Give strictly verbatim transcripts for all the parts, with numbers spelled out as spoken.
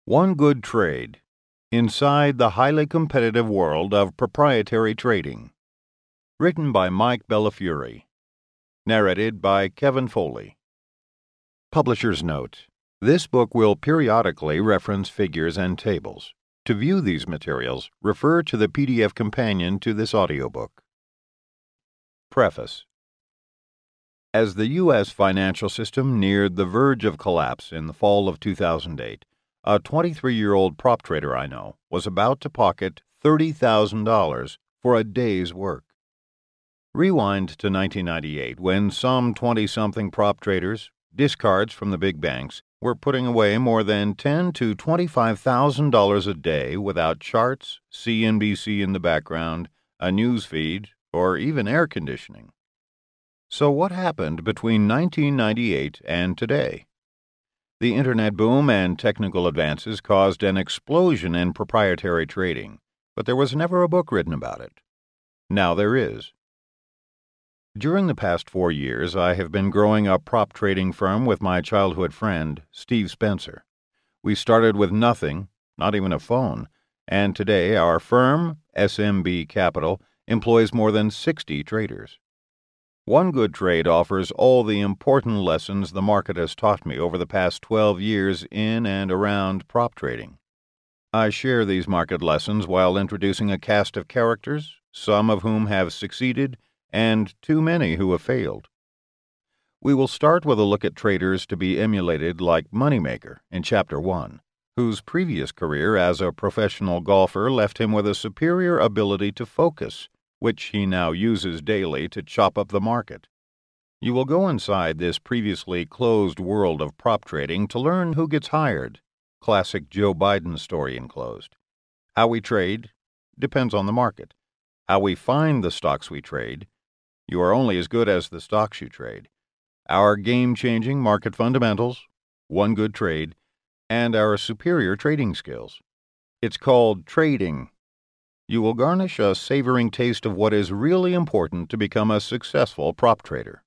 One Good Trade: Inside the Highly Competitive World of Proprietary Trading. Written by Mike Bellafiore. Narrated by Kevin Foley. Publisher's note: this book will periodically reference figures and tables. To view these materials, refer to the P D F companion to this audiobook. Preface. As the U S financial system neared the verge of collapse in the fall of two thousand eight, a twenty-three-year-old prop trader I know was about to pocket thirty thousand dollars for a day's work. Rewind to nineteen ninety-eight, when some twenty-something prop traders, discards from the big banks, were putting away more than ten thousand to twenty-five thousand dollars a day without charts, C N B C in the background, a news feed, or even air conditioning. So what happened between nineteen ninety-eight and today? The internet boom and technical advances caused an explosion in proprietary trading, but there was never a book written about it. Now there is. During the past four years, I have been growing a prop trading firm with my childhood friend, Steve Spencer. We started with nothing, not even a phone, and today our firm, S M B Capital, employs more than sixty traders. One Good Trade offers all the important lessons the market has taught me over the past twelve years in and around prop trading. I share these market lessons while introducing a cast of characters, some of whom have succeeded and too many who have failed. We will start with a look at traders to be emulated like Moneymaker in Chapter one, whose previous career as a professional golfer left him with a superior ability to focus, which he now uses daily to chop up the market. You will go inside this previously closed world of prop trading to learn who gets hired, classic Joe Biden story enclosed. How we trade depends on the market. How we find the stocks we trade, you are only as good as the stocks you trade. Our game-changing market fundamentals, one good trade, and our superior trading skills. It's called trading. You will garnish a savoring taste of what is really important to become a successful prop trader.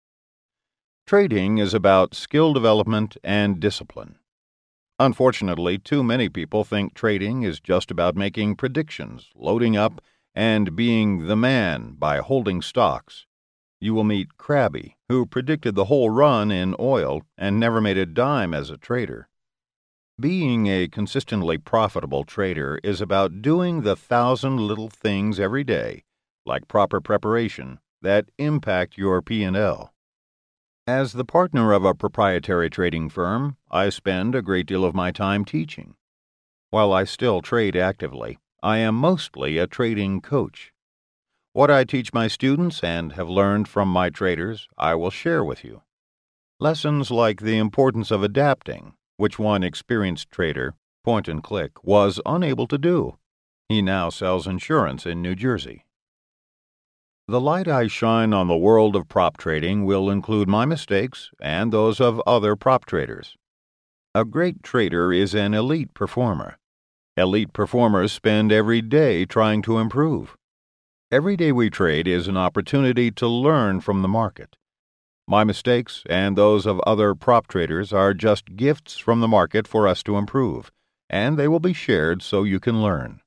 Trading is about skill development and discipline. Unfortunately, too many people think trading is just about making predictions, loading up, and being the man by holding stocks. You will meet Krabby, who predicted the whole run in oil and never made a dime as a trader. Being a consistently profitable trader is about doing the thousand little things every day, like proper preparation, that impact your P and L. As the partner of a proprietary trading firm, I spend a great deal of my time teaching. While I still trade actively, I am mostly a trading coach. What I teach my students and have learned from my traders, I will share with you. Lessons like the importance of adapting, which one experienced trader, point and click, was unable to do. He now sells insurance in New Jersey. The light I shine on the world of prop trading will include my mistakes and those of other prop traders. A great trader is an elite performer. Elite performers spend every day trying to improve. Every day we trade is an opportunity to learn from the market. My mistakes and those of other prop traders are just gifts from the market for us to improve, and they will be shared so you can learn.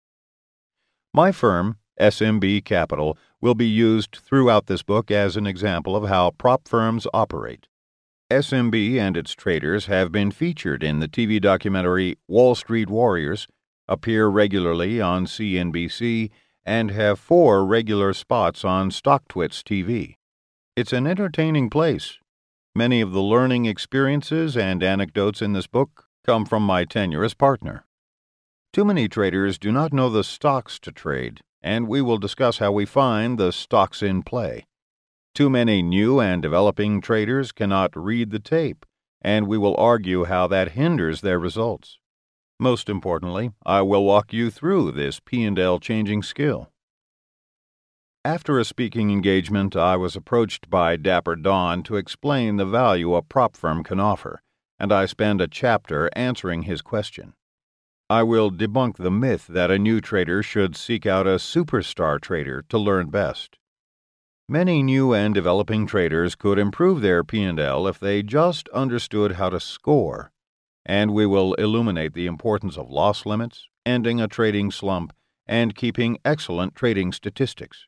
My firm, S M B Capital, will be used throughout this book as an example of how prop firms operate. S M B and its traders have been featured in the T V documentary Wall Street Warriors, appear regularly on C N B C, and have four regular spots on StockTwits T V. It's an entertaining place. Many of the learning experiences and anecdotes in this book come from my tenure as partner. Too many traders do not know the stocks to trade, and we will discuss how we find the stocks in play. Too many new and developing traders cannot read the tape, and we will argue how that hinders their results. Most importantly, I will walk you through this P and L changing skill. After a speaking engagement, I was approached by Dapper Don to explain the value a prop firm can offer, and I spend a chapter answering his question. I will debunk the myth that a new trader should seek out a superstar trader to learn best. Many new and developing traders could improve their P and L if they just understood how to score, and we will illuminate the importance of loss limits, ending a trading slump, and keeping excellent trading statistics.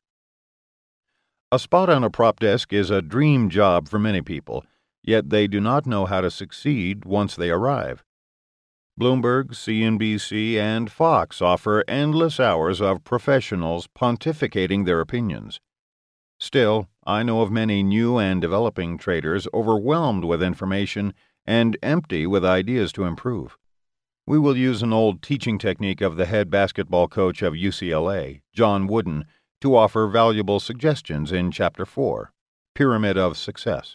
A spot on a prop desk is a dream job for many people, yet they do not know how to succeed once they arrive. Bloomberg, C N B C, and Fox offer endless hours of professionals pontificating their opinions. Still, I know of many new and developing traders overwhelmed with information and empty with ideas to improve. We will use an old teaching technique of the head basketball coach of U C L A, John Wooden, to offer valuable suggestions in Chapter four, Pyramid of Success.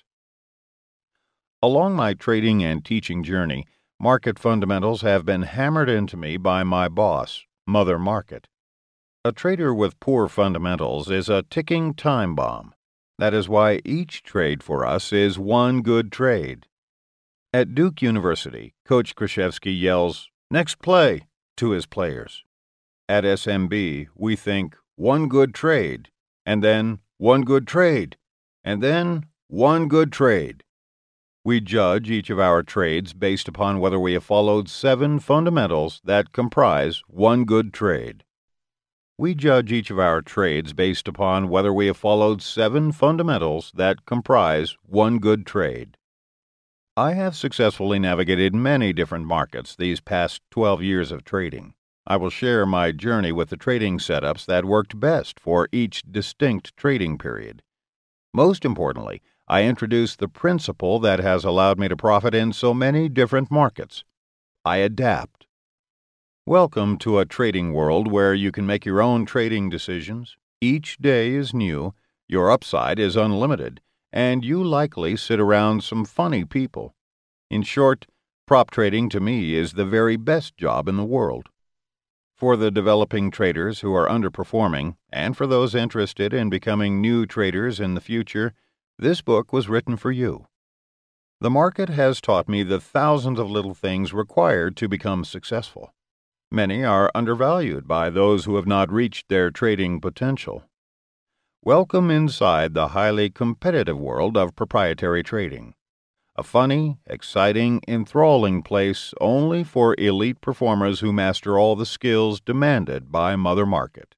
Along my trading and teaching journey, market fundamentals have been hammered into me by my boss, Mother Market. A trader with poor fundamentals is a ticking time bomb. That is why each trade for us is one good trade. At Duke University, Coach Krzyzewski yells, "Next play," to his players. At S M B, we think, one good trade, and then one good trade, and then one good trade. We judge each of our trades based upon whether we have followed seven fundamentals that comprise one good trade. We judge each of our trades based upon whether we have followed seven fundamentals that comprise one good trade. I have successfully navigated many different markets these past twelve years of trading. I will share my journey with the trading setups that worked best for each distinct trading period. Most importantly, I introduce the principle that has allowed me to profit in so many different markets. I adapt. Welcome to a trading world where you can make your own trading decisions. Each day is new, your upside is unlimited, and you likely sit around some funny people. In short, prop trading to me is the very best job in the world. For the developing traders who are underperforming, and for those interested in becoming new traders in the future, this book was written for you. The market has taught me the thousands of little things required to become successful. Many are undervalued by those who have not reached their trading potential. Welcome inside the highly competitive world of proprietary trading. A funny, exciting, enthralling place only for elite performers who master all the skills demanded by Mother Market.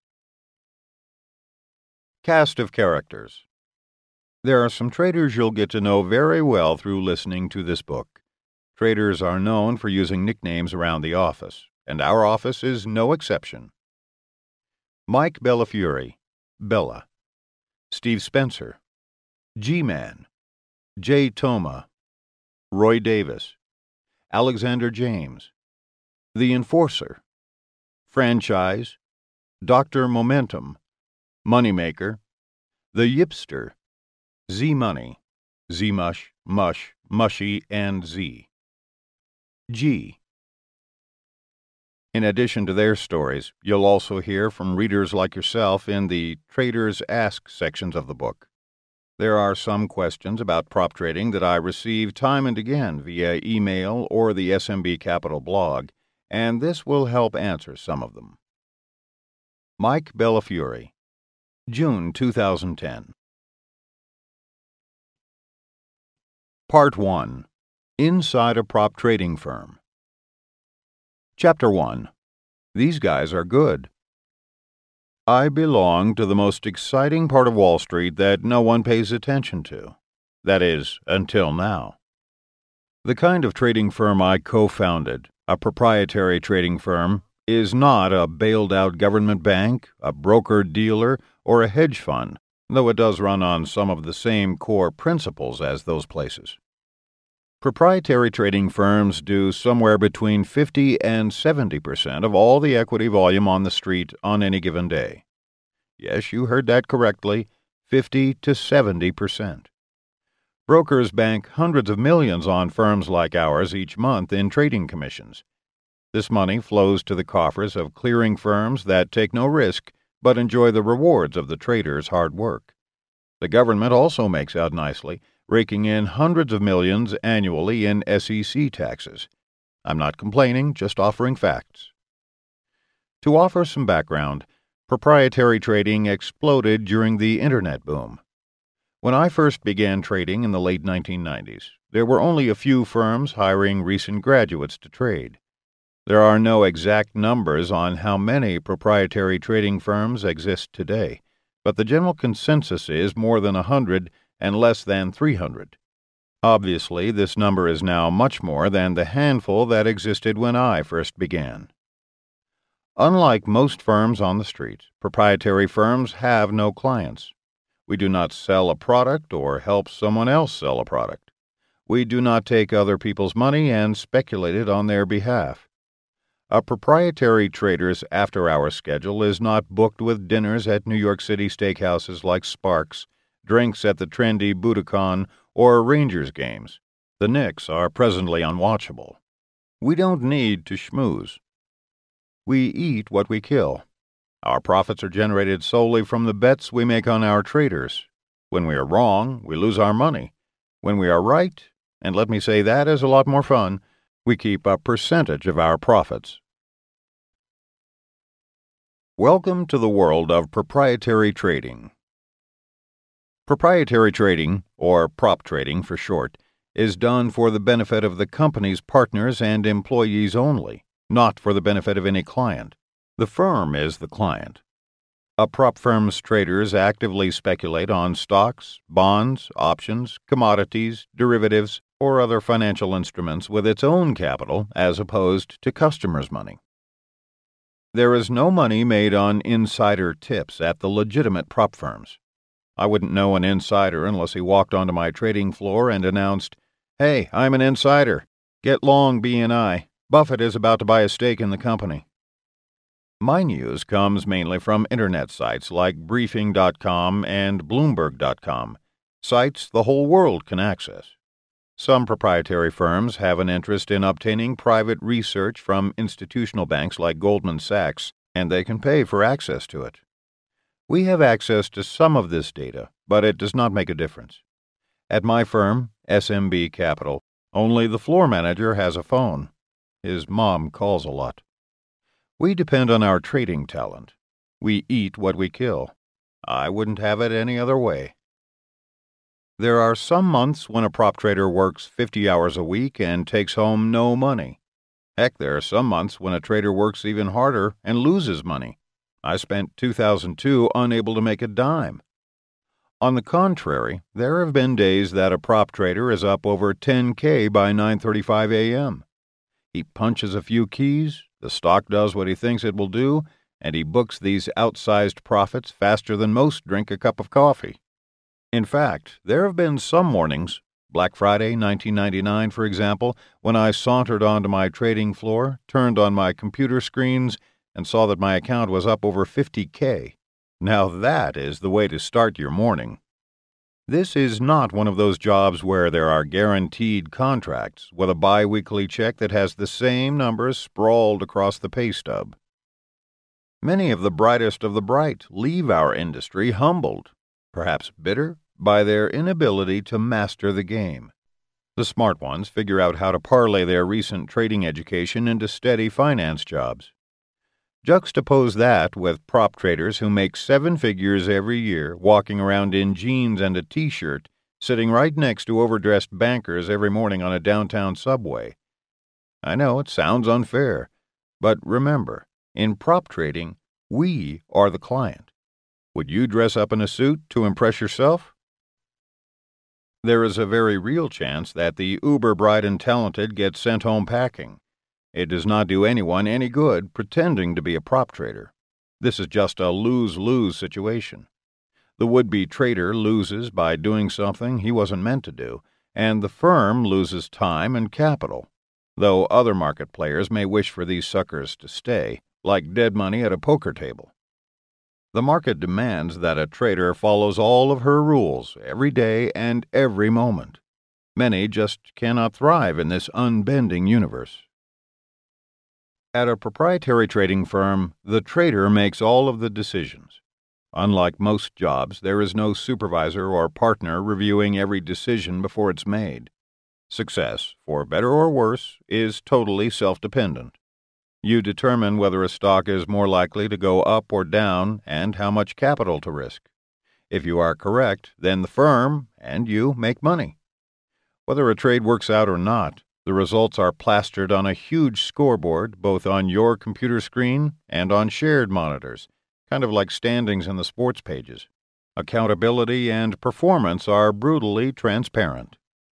Cast of characters. There are some traders you'll get to know very well through listening to this book. Traders are known for using nicknames around the office, and our office is no exception. Mike Bellafiore, Bella. Steve Spencer, G-Man. Jay Toma, Roy Davis, Alexander James, The Enforcer, Franchise, Doctor Momentum, Moneymaker, The Yipster, Z-Money, Z-Mush, Mush, Mushy, and Z. G. In addition to their stories, you'll also hear from readers like yourself in the Traders Ask sections of the book. There are some questions about prop trading that I receive time and again via email or the S M B Capital blog, and this will help answer some of them. Mike Bellafiore, June two thousand ten. Part one. Inside a Prop Trading Firm. Chapter one. These guys are good. I belong to the most exciting part of Wall Street that no one pays attention to. That is, until now. The kind of trading firm I co-founded, a proprietary trading firm, is not a bailed-out government bank, a broker-dealer, or a hedge fund, though it does run on some of the same core principles as those places. Proprietary trading firms do somewhere between fifty and seventy percent of all the equity volume on the street on any given day. Yes, you heard that correctly, fifty to seventy percent. Brokers bank hundreds of millions on firms like ours each month in trading commissions. This money flows to the coffers of clearing firms that take no risk but enjoy the rewards of the traders' hard work. The government also makes out nicely, raking in hundreds of millions annually in S E C taxes. I'm not complaining, just offering facts. To offer some background, proprietary trading exploded during the Internet boom. When I first began trading in the late nineteen nineties, there were only a few firms hiring recent graduates to trade. There are no exact numbers on how many proprietary trading firms exist today, but the general consensus is more than a hundred and less than three hundred. Obviously, this number is now much more than the handful that existed when I first began. Unlike most firms on the street, proprietary firms have no clients. We do not sell a product or help someone else sell a product. We do not take other people's money and speculate it on their behalf. A proprietary trader's after-hour schedule is not booked with dinners at New York City steakhouses like Sparks, drinks at the trendy Budokan, or Rangers games. The Knicks are presently unwatchable. We don't need to schmooze. We eat what we kill. Our profits are generated solely from the bets we make on our traders. When we are wrong, we lose our money. When we are right, and let me say that is a lot more fun, we keep a percentage of our profits. Welcome to the world of proprietary trading. Proprietary trading, or prop trading for short, is done for the benefit of the company's partners and employees only, not for the benefit of any client. The firm is the client. A prop firm's traders actively speculate on stocks, bonds, options, commodities, derivatives, or other financial instruments with its own capital as opposed to customers' money. There is no money made on insider tips at the legitimate prop firms. I wouldn't know an insider unless he walked onto my trading floor and announced, "Hey, I'm an insider. Get long B and I. Buffett is about to buy a stake in the company." My news comes mainly from internet sites like briefing dot com and bloomberg dot com, sites the whole world can access. Some proprietary firms have an interest in obtaining private research from institutional banks like Goldman Sachs, and they can pay for access to it. We have access to some of this data, but it does not make a difference. At my firm, S M B Capital, only the floor manager has a phone. His mom calls a lot. We depend on our trading talent. We eat what we kill. I wouldn't have it any other way. There are some months when a prop trader works fifty hours a week and takes home no money. Heck, there are some months when a trader works even harder and loses money. I spent two thousand two unable to make a dime. On the contrary, there have been days that a prop trader is up over ten K by nine thirty-five a m He punches a few keys, the stock does what he thinks it will do, and he books these outsized profits faster than most drink a cup of coffee. In fact, there have been some mornings, Black Friday nineteen ninety-nine for example, when I sauntered onto my trading floor, turned on my computer screens, and saw that my account was up over fifty K. Now that is the way to start your morning. This is not one of those jobs where there are guaranteed contracts with a bi-weekly check that has the same numbers sprawled across the pay stub. Many of the brightest of the bright leave our industry humbled, perhaps bitter, by their inability to master the game. The smart ones figure out how to parlay their recent trading education into steady finance jobs. Juxtapose that with prop traders who make seven figures every year walking around in jeans and a t-shirt, sitting right next to overdressed bankers every morning on a downtown subway. I know it sounds unfair, but remember, in prop trading, we are the client. Would you dress up in a suit to impress yourself? There is a very real chance that the uber bright and talented get sent home packing. It does not do anyone any good pretending to be a prop trader. This is just a lose-lose situation. The would-be trader loses by doing something he wasn't meant to do, and the firm loses time and capital, though other market players may wish for these suckers to stay, like dead money at a poker table. The market demands that a trader follows all of her rules every day and every moment. Many just cannot thrive in this unbending universe. At a proprietary trading firm, the trader makes all of the decisions. Unlike most jobs, there is no supervisor or partner reviewing every decision before it's made. Success, for better or worse, is totally self-dependent. You determine whether a stock is more likely to go up or down and how much capital to risk. If you are correct, then the firm and you make money. Whether a trade works out or not, the results are plastered on a huge scoreboard, both on your computer screen and on shared monitors, kind of like standings in the sports pages. Accountability and performance are brutally transparent.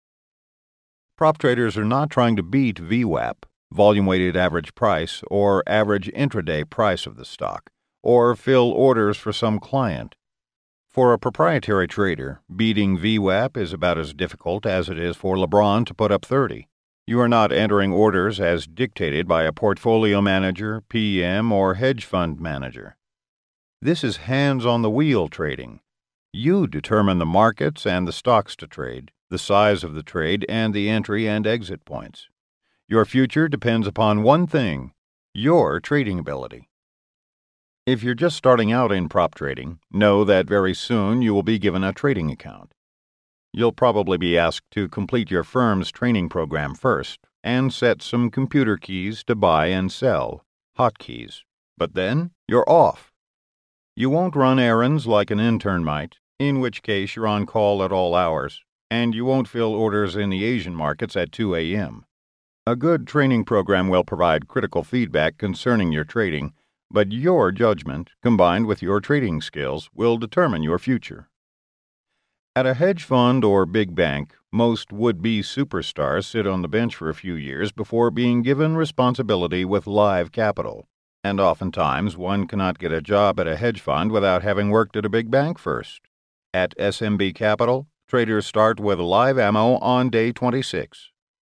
Prop traders are not trying to beat V WAP, volume-weighted average price, or average intraday price of the stock, or fill orders for some client. For a proprietary trader, beating V WAP is about as difficult as it is for LeBron to put up thirty. You are not entering orders as dictated by a portfolio manager, P M, or hedge fund manager. This is hands-on-the-wheel trading. You determine the markets and the stocks to trade, the size of the trade, and the entry and exit points. Your future depends upon one thing: your trading ability. If you're just starting out in prop trading, know that very soon you will be given a trading account. You'll probably be asked to complete your firm's training program first and set some computer keys to buy and sell, hotkeys. But then you're off. You won't run errands like an intern might, in which case you're on call at all hours, and you won't fill orders in the Asian markets at two a.m. A good training program will provide critical feedback concerning your trading, but your judgment, combined with your trading skills, will determine your future. At a hedge fund or big bank, most would-be superstars sit on the bench for a few years before being given responsibility with live capital, and oftentimes one cannot get a job at a hedge fund without having worked at a big bank first. At S M B Capital, traders start with live ammo on day twenty-six.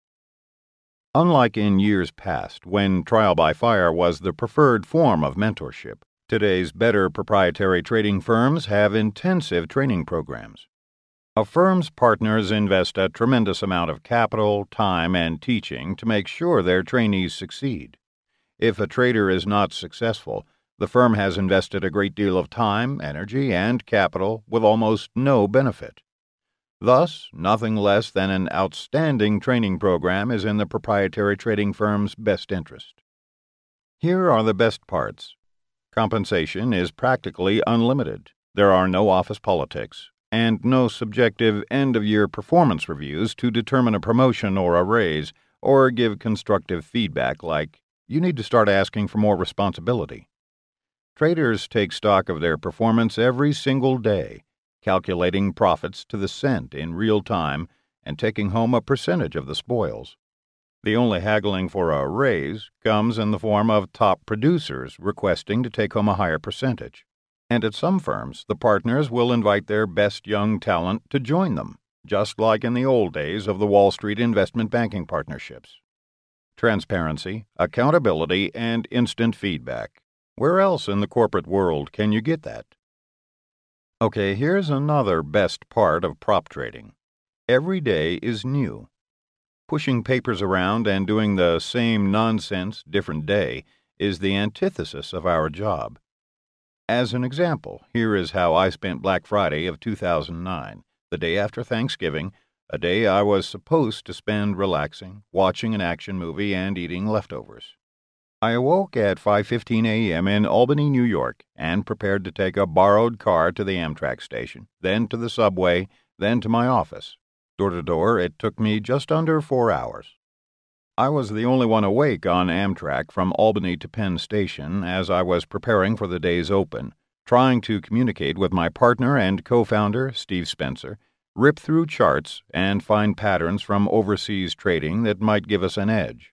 Unlike in years past, when trial by fire was the preferred form of mentorship, today's better proprietary trading firms have intensive training programs. A firm's partners invest a tremendous amount of capital, time, and teaching to make sure their trainees succeed. If a trader is not successful, the firm has invested a great deal of time, energy, and capital with almost no benefit. Thus, nothing less than an outstanding training program is in the proprietary trading firm's best interest. Here are the best parts. Compensation is practically unlimited. There are no office politics, and no subjective end-of-year performance reviews to determine a promotion or a raise, or give constructive feedback like, you need to start asking for more responsibility. Traders take stock of their performance every single day, calculating profits to the cent in real time and taking home a percentage of the spoils. The only haggling for a raise comes in the form of top producers requesting to take home a higher percentage. And at some firms, the partners will invite their best young talent to join them, just like in the old days of the Wall Street investment banking partnerships. Transparency, accountability, and instant feedback. Where else in the corporate world can you get that? Okay, here's another best part of prop trading. Every day is new. Pushing papers around and doing the same nonsense different day is the antithesis of our job. As an example, here is how I spent Black Friday of two thousand nine, the day after Thanksgiving, a day I was supposed to spend relaxing, watching an action movie, and eating leftovers. I awoke at five fifteen a.m. in Albany, New York, and prepared to take a borrowed car to the Amtrak station, then to the subway, then to my office. Door to door, it took me just under four hours. I was the only one awake on Amtrak from Albany to Penn Station as I was preparing for the day's open, trying to communicate with my partner and co-founder, Steve Spencer, rip through charts, and find patterns from overseas trading that might give us an edge.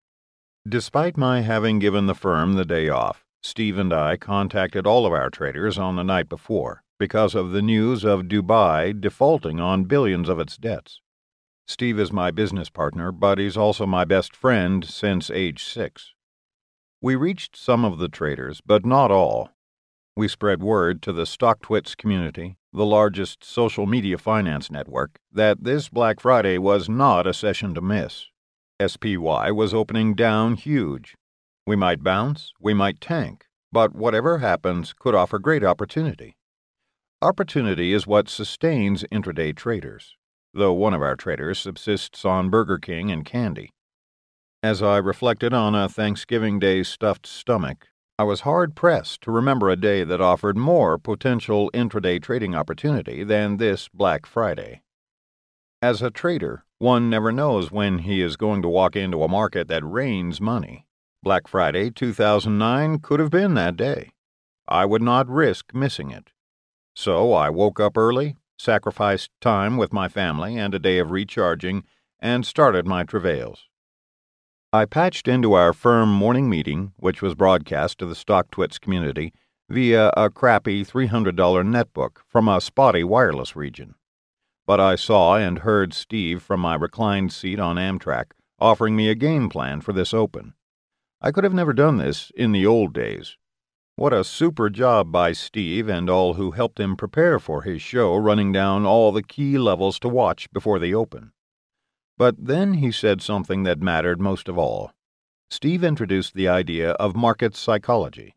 Despite my having given the firm the day off, Steve and I contacted all of our traders on the night before because of the news of Dubai defaulting on billions of its debts. Steve is my business partner, but he's also my best friend since age six. We reached some of the traders, but not all. We spread word to the StockTwits community, the largest social media finance network, that this Black Friday was not a session to miss. S P Y was opening down huge. We might bounce, we might tank, but whatever happens could offer great opportunity. Opportunity is what sustains intraday traders, though one of our traders subsists on Burger King and candy. As I reflected on a Thanksgiving Day stuffed stomach, I was hard-pressed to remember a day that offered more potential intraday trading opportunity than this Black Friday. As a trader, one never knows when he is going to walk into a market that rains money. Black Friday two thousand nine could have been that day. I would not risk missing it. So I woke up early, sacrificed time with my family and a day of recharging, and started my travails. I patched into our firm morning meeting, which was broadcast to the StockTwits community, via a crappy three hundred dollars netbook from a spotty wireless region. But I saw and heard Steve from my reclined seat on Amtrak offering me a game plan for this open. I could have never done this in the old days. What a super job by Steve and all who helped him prepare for his show, running down all the key levels to watch before the open. But then he said something that mattered most of all. Steve introduced the idea of market psychology.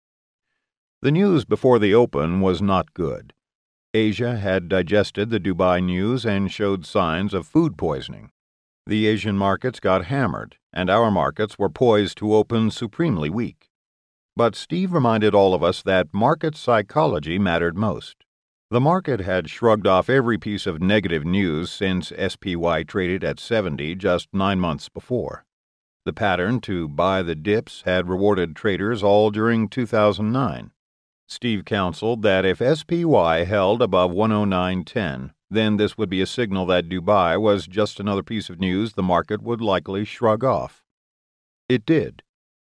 The news before the open was not good. Asia had digested the Dubai news and showed signs of food poisoning. The Asian markets got hammered, and our markets were poised to open supremely weak. But Steve reminded all of us that market psychology mattered most. The market had shrugged off every piece of negative news since S P Y traded at seventy just nine months before. The pattern to buy the dips had rewarded traders all during two thousand nine. Steve counseled that if S P Y held above one oh nine ten, then this would be a signal that Dubai was just another piece of news the market would likely shrug off. It did.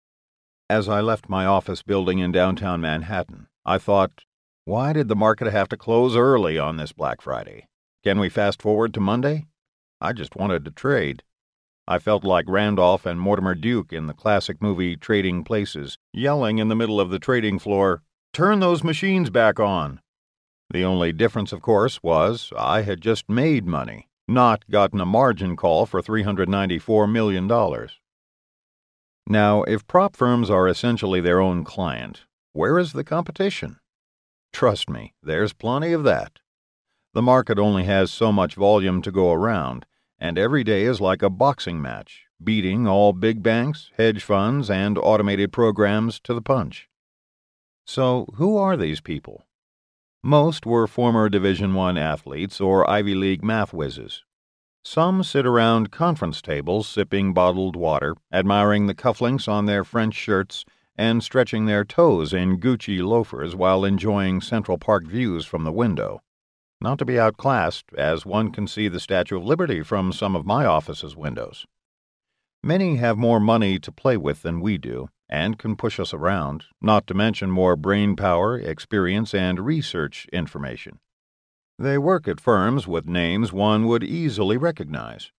As I left my office building in downtown Manhattan, I thought, why did the market have to close early on this Black Friday? Can we fast forward to Monday? I just wanted to trade. I felt like Randolph and Mortimer Duke in the classic movie Trading Places, yelling in the middle of the trading floor, "Turn those machines back on!" The only difference, of course, was I had just made money, not gotten a margin call for three hundred ninety-four million dollars. Now, if prop firms are essentially their own client, where is the competition? Trust me, there's plenty of that. The market only has so much volume to go around, and every day is like a boxing match, beating all big banks, hedge funds, and automated programs to the punch. So, who are these people? Most were former Division One athletes or Ivy League math whizzes. Some sit around conference tables sipping bottled water, admiring the cufflinks on their French shirts, and stretching their toes in Gucci loafers while enjoying Central Park views from the window. Not to be outclassed, as one can see the Statue of Liberty from some of my office's windows. Many have more money to play with than we do, and can push us around, not to mention more brain power, experience, and research information. They work at firms with names one would easily recognize.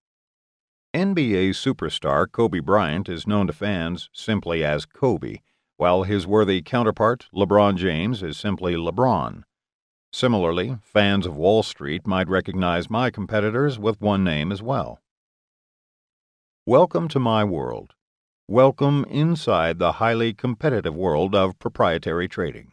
N B A superstar Kobe Bryant is known to fans simply as Kobe, while his worthy counterpart, LeBron James, is simply LeBron. Similarly, fans of Wall Street might recognize my competitors with one name as well. Welcome to my world. Welcome inside the highly competitive world of proprietary trading.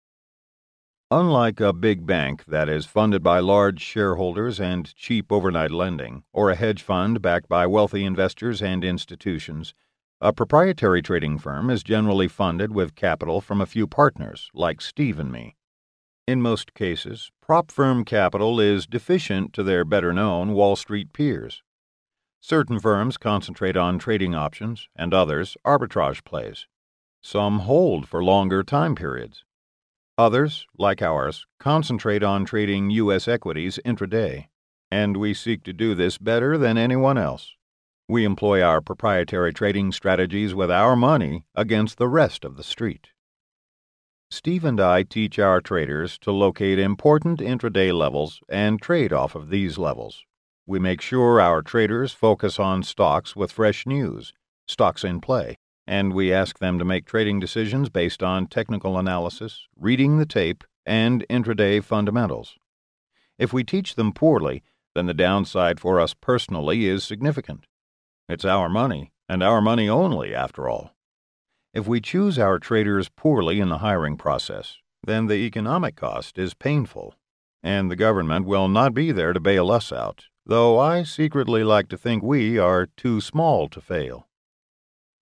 Unlike a big bank that is funded by large shareholders and cheap overnight lending, or a hedge fund backed by wealthy investors and institutions, a proprietary trading firm is generally funded with capital from a few partners, like Steve and me. In most cases, prop firm capital is deficient to their better-known Wall Street peers. Certain firms concentrate on trading options, and others arbitrage plays. Some hold for longer time periods. Others, like ours, concentrate on trading U S equities intraday, and we seek to do this better than anyone else. We employ our proprietary trading strategies with our money against the rest of the street. Steve and I teach our traders to locate important intraday levels and trade off of these levels. We make sure our traders focus on stocks with fresh news, stocks in play, and we ask them to make trading decisions based on technical analysis, reading the tape, and intraday fundamentals. If we teach them poorly, then the downside for us personally is significant. It's our money, and our money only, after all. If we choose our traders poorly in the hiring process, then the economic cost is painful, and the government will not be there to bail us out, though I secretly like to think we are too small to fail.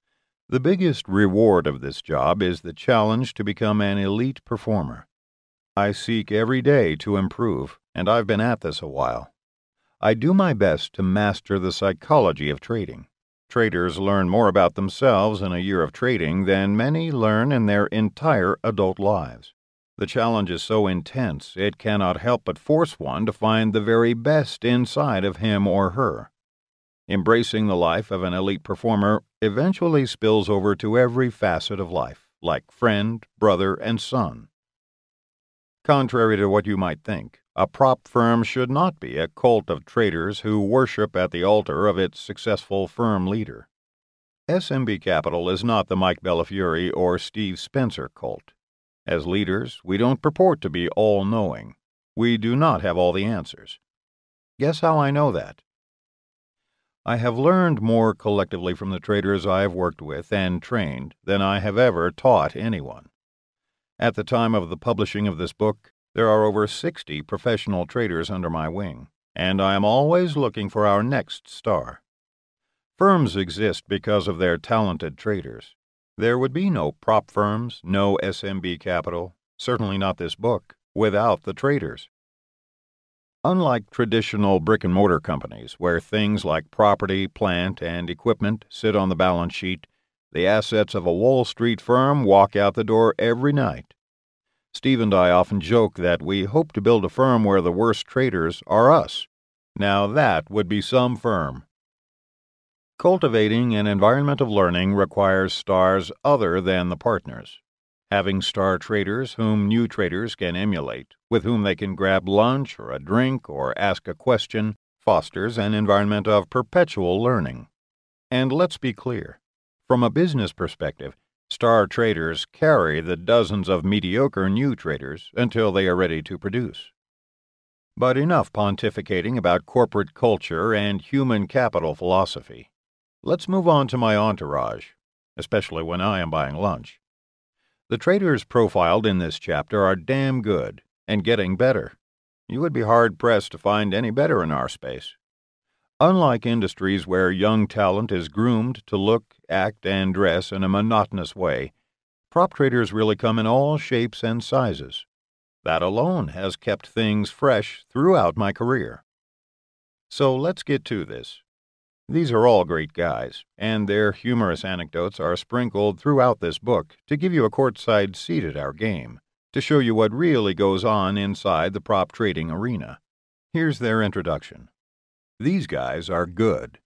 The biggest reward of this job is the challenge to become an elite performer. I seek every day to improve, and I've been at this a while. I do my best to master the psychology of trading. Traders learn more about themselves in a year of trading than many learn in their entire adult lives. The challenge is so intense it cannot help but force one to find the very best inside of him or her. Embracing the life of an elite performer eventually spills over to every facet of life, like friend, brother, and son. Contrary to what you might think, a prop firm should not be a cult of traders who worship at the altar of its successful firm leader. S M B Capital is not the Mike Bellafiore or Steve Spencer cult. As leaders, we don't purport to be all-knowing. We do not have all the answers. Guess how I know that? I have learned more collectively from the traders I have worked with and trained than I have ever taught anyone. At the time of the publishing of this book, there are over sixty professional traders under my wing, and I am always looking for our next star. Firms exist because of their talented traders. There would be no prop firms, no S M B Capital, certainly not this book, without the traders. Unlike traditional brick-and-mortar companies, where things like property, plant, and equipment sit on the balance sheet, the assets of a Wall Street firm walk out the door every night. Steve and I often joke that we hope to build a firm where the worst traders are us. Now that would be some firm. Cultivating an environment of learning requires stars other than the partners. Having star traders whom new traders can emulate, with whom they can grab lunch or a drink or ask a question, fosters an environment of perpetual learning. And let's be clear, from a business perspective, star traders carry the dozens of mediocre new traders until they are ready to produce. But enough pontificating about corporate culture and human capital philosophy. Let's move on to my entourage, especially when I am buying lunch. The traders profiled in this chapter are damn good and getting better. You would be hard-pressed to find any better in our space. Unlike industries where young talent is groomed to look, act, and dress in a monotonous way, prop traders really come in all shapes and sizes. That alone has kept things fresh throughout my career. So let's get to this. These are all great guys, and their humorous anecdotes are sprinkled throughout this book to give you a courtside seat at our game, to show you what really goes on inside the prop trading arena. Here's their introduction. These guys are good.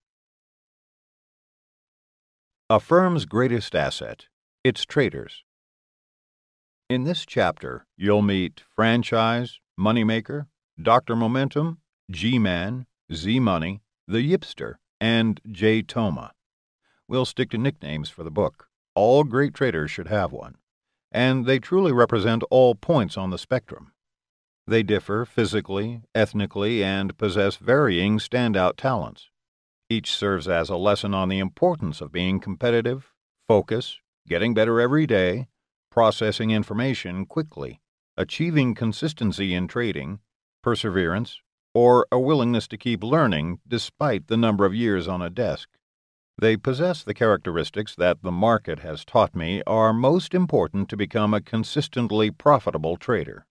A firm's greatest asset, its traders. In this chapter, you'll meet Franchise, Moneymaker, Doctor Momentum, G-Man, Z-Money, the Yipster, and J. Toma. We'll stick to nicknames for the book. All great traders should have one, and they truly represent all points on the spectrum. They differ physically, ethnically, and possess varying standout talents. Each serves as a lesson on the importance of being competitive, focus, getting better every day, processing information quickly, achieving consistency in trading, perseverance, or a willingness to keep learning despite the number of years on a desk. They possess the characteristics that the market has taught me are most important to become a consistently profitable trader.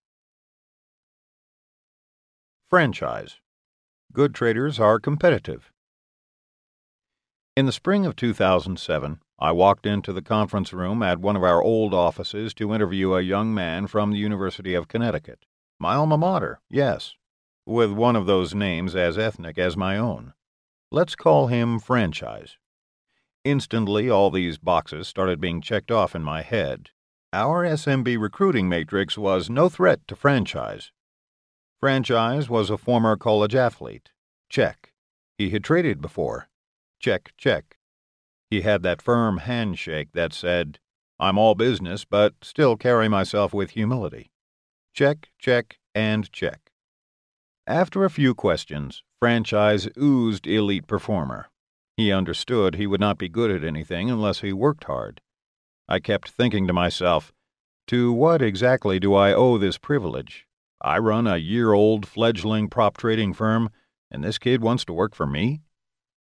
Franchise. Good traders are competitive. In the spring of two thousand seven, I walked into the conference room at one of our old offices to interview a young man from the University of Connecticut. My alma mater, yes, with one of those names as ethnic as my own. Let's call him Franchise. Instantly, all these boxes started being checked off in my head. Our S M B recruiting matrix was no threat to Franchise. Franchise was a former college athlete. Check. He had traded before. Check, check. He had that firm handshake that said, "I'm all business, but still carry myself with humility." Check, check, and check. After a few questions, Franchise oozed elite performer. He understood he would not be good at anything unless he worked hard. I kept thinking to myself, to what exactly do I owe this privilege? I run a year-old fledgling prop trading firm, and this kid wants to work for me?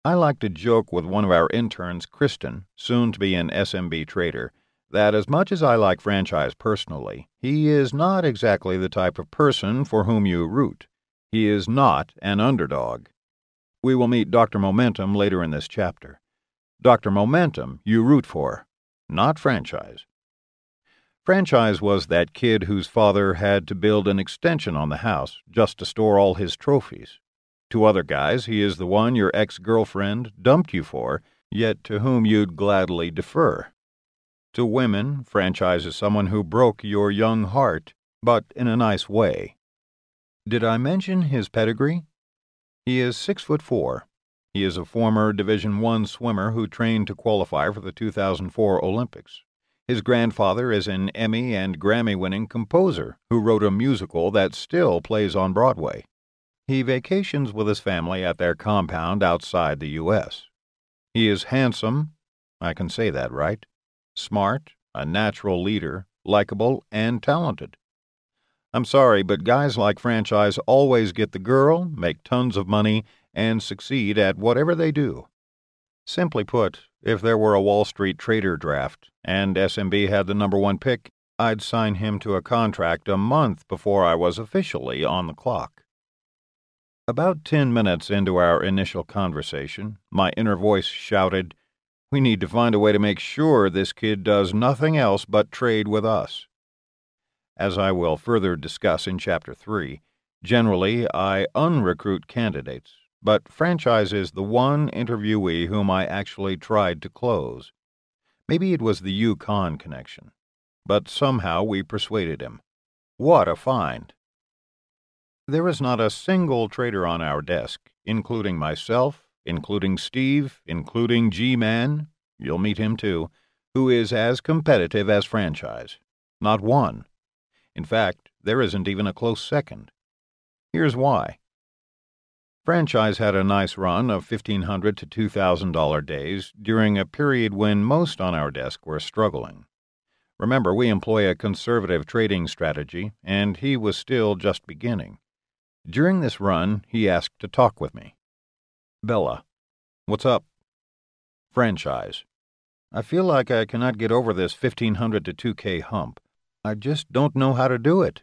I like to joke with one of our interns, Kristen, soon to be an S M B trader, that as much as I like Franchise personally, he is not exactly the type of person for whom you root. He is not an underdog. We will meet Doctor Momentum later in this chapter. Doctor Momentum you root for, not Franchise. Franchise was that kid whose father had to build an extension on the house just to store all his trophies. To other guys, he is the one your ex-girlfriend dumped you for, yet to whom you'd gladly defer. To women, Franchise is someone who broke your young heart, but in a nice way. Did I mention his pedigree? He is six foot four. He is a former Division One swimmer who trained to qualify for the two thousand four Olympics. His grandfather is an Emmy and Grammy-winning composer who wrote a musical that still plays on Broadway. He vacations with his family at their compound outside the U S He is handsome, I can say that, right? Smart, a natural leader, likable, and talented. I'm sorry, but guys like Franchise always get the girl, make tons of money, and succeed at whatever they do. Simply put, if there were a Wall Street trader draft, and S M B had the number one pick, I'd sign him to a contract a month before I was officially on the clock. About ten minutes into our initial conversation, my inner voice shouted, "We need to find a way to make sure this kid does nothing else but trade with us." As I will further discuss in Chapter three, generally I unrecruit candidates, but Franchise is the one interviewee whom I actually tried to close. Maybe it was the Yukon connection, but somehow we persuaded him. What a find! There is not a single trader on our desk, including myself, including Steve, including G-Man, you'll meet him too, who is as competitive as Franchise. Not one. In fact, there isn't even a close second. Here's why. Franchise had a nice run of fifteen hundred to two thousand dollar days during a period when most on our desk were struggling. Remember, we employ a conservative trading strategy, and he was still just beginning. During this run, he asked to talk with me. Bella, what's up? Franchise, I feel like I cannot get over this fifteen hundred to two K hump. I just don't know how to do it.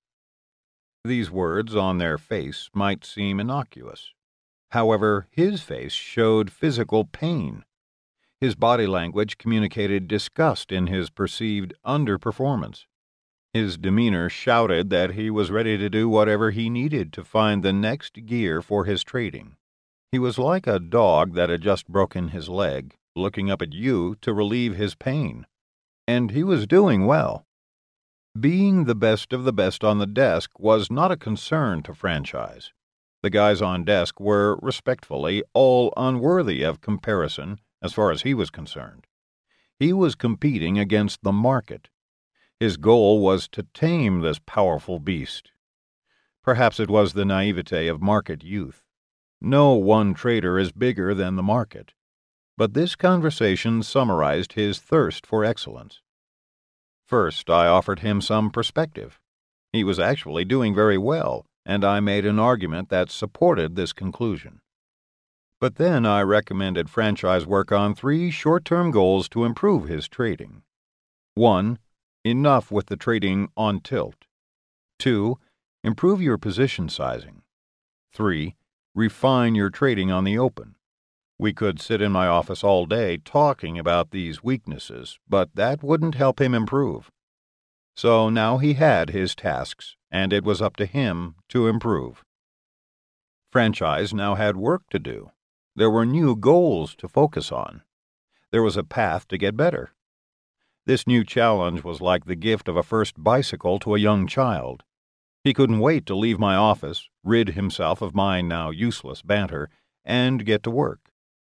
These words on their face might seem innocuous. However, his face showed physical pain. His body language communicated disgust in his perceived underperformance. His demeanor shouted that he was ready to do whatever he needed to find the next gear for his trading. He was like a dog that had just broken his leg, looking up at you to relieve his pain. And he was doing well. Being the best of the best on the desk was not a concern to Franchise. The guys on desk were, respectfully, all unworthy of comparison as far as he was concerned. He was competing against the market. His goal was to tame this powerful beast. Perhaps it was the naivete of market youth. No one trader is bigger than the market. But this conversation summarized his thirst for excellence. First, I offered him some perspective. He was actually doing very well, and I made an argument that supported this conclusion. But then I recommended Franchise work on three short-term goals to improve his trading. One, enough with the trading on tilt. Two, improve your position sizing. Three, refine your trading on the open. We could sit in my office all day talking about these weaknesses, but that wouldn't help him improve. So now he had his tasks, and it was up to him to improve. Franchise now had work to do. There were new goals to focus on. There was a path to get better. This new challenge was like the gift of a first bicycle to a young child. He couldn't wait to leave my office, rid himself of my now useless banter, and get to work.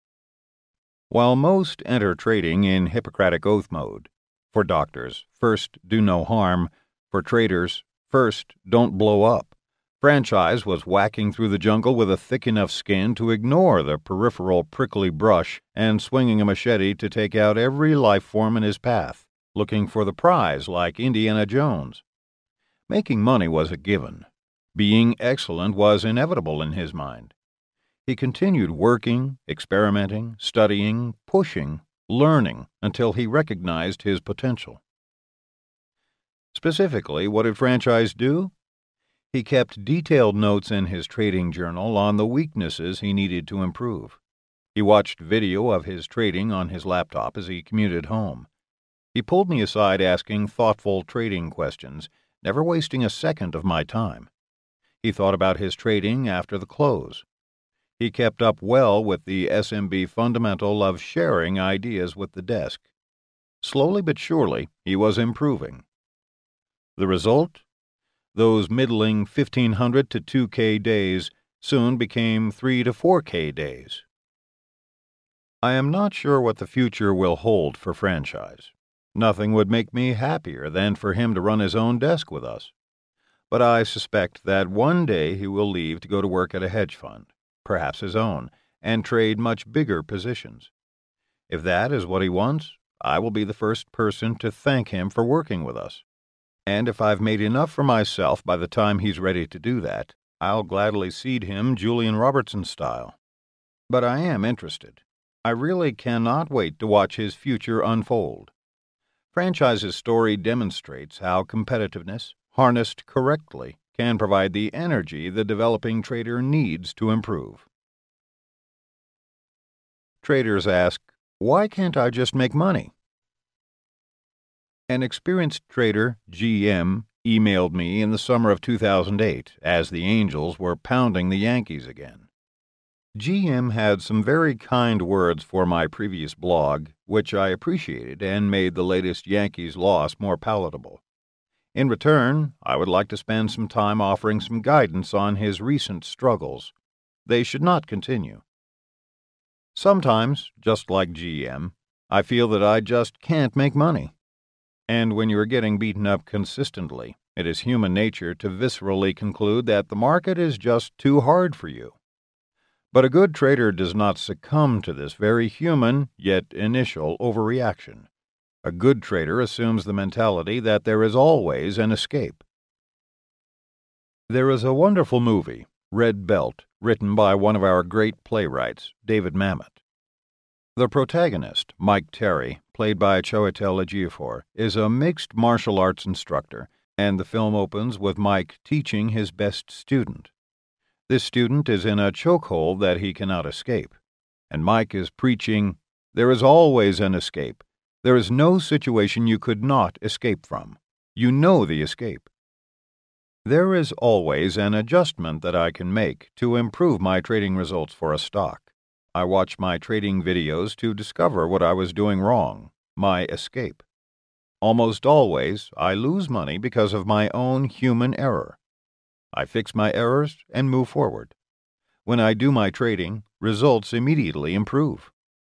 While most enter trading in Hippocratic Oath mode, for doctors, first do no harm, for traders, first don't blow up, Franchise was whacking through the jungle with a thick enough skin to ignore the peripheral prickly brush and swinging a machete to take out every life form in his path, looking for the prize like Indiana Jones. Making money was a given. Being excellent was inevitable in his mind. He continued working, experimenting, studying, pushing, learning until he recognized his potential. Specifically, what did Franchise do? He kept detailed notes in his trading journal on the weaknesses he needed to improve. He watched video of his trading on his laptop as he commuted home. He pulled me aside asking thoughtful trading questions, never wasting a second of my time. He thought about his trading after the close. He kept up well with the S M B fundamental of sharing ideas with the desk. Slowly but surely, he was improving. The result? Those middling fifteen hundred to two K days soon became three to four K days. I am not sure what the future will hold for Franchise. Nothing would make me happier than for him to run his own desk with us. But I suspect that one day he will leave to go to work at a hedge fund, perhaps his own, and trade much bigger positions. If that is what he wants, I will be the first person to thank him for working with us. And if I've made enough for myself by the time he's ready to do that, I'll gladly cede him Julian Robertson style. But I am interested. I really cannot wait to watch his future unfold. Franchise's story demonstrates how competitiveness, harnessed correctly, can provide the energy the developing trader needs to improve. Traders ask, why can't I just make money? An experienced trader, G M, emailed me in the summer of two thousand eight as the Angels were pounding the Yankees again. G M had some very kind words for my previous blog, which I appreciated and made the latest Yankees loss more palatable. In return, I would like to spend some time offering some guidance on his recent struggles. They should not continue. Sometimes, just like G M, I feel that I just can't make money. And when you are getting beaten up consistently, it is human nature to viscerally conclude that the market is just too hard for you. But a good trader does not succumb to this very human, yet initial, overreaction. A good trader assumes the mentality that there is always an escape. There is a wonderful movie, Red Belt, written by one of our great playwrights, David Mamet. The protagonist, Mike Terry, played by Chiwetel Ejiofor, is a mixed martial arts instructor, and the film opens with Mike teaching his best student. This student is in a chokehold that he cannot escape, and Mike is preaching, "There is always an escape. There is no situation you could not escape from. You know the escape. There is always an adjustment that I can make to improve my trading results for a stock. I watch my trading videos to discover what I was doing wrong, my escape. Almost always, I lose money because of my own human error. I fix my errors and move forward. When I do my trading, results immediately improve.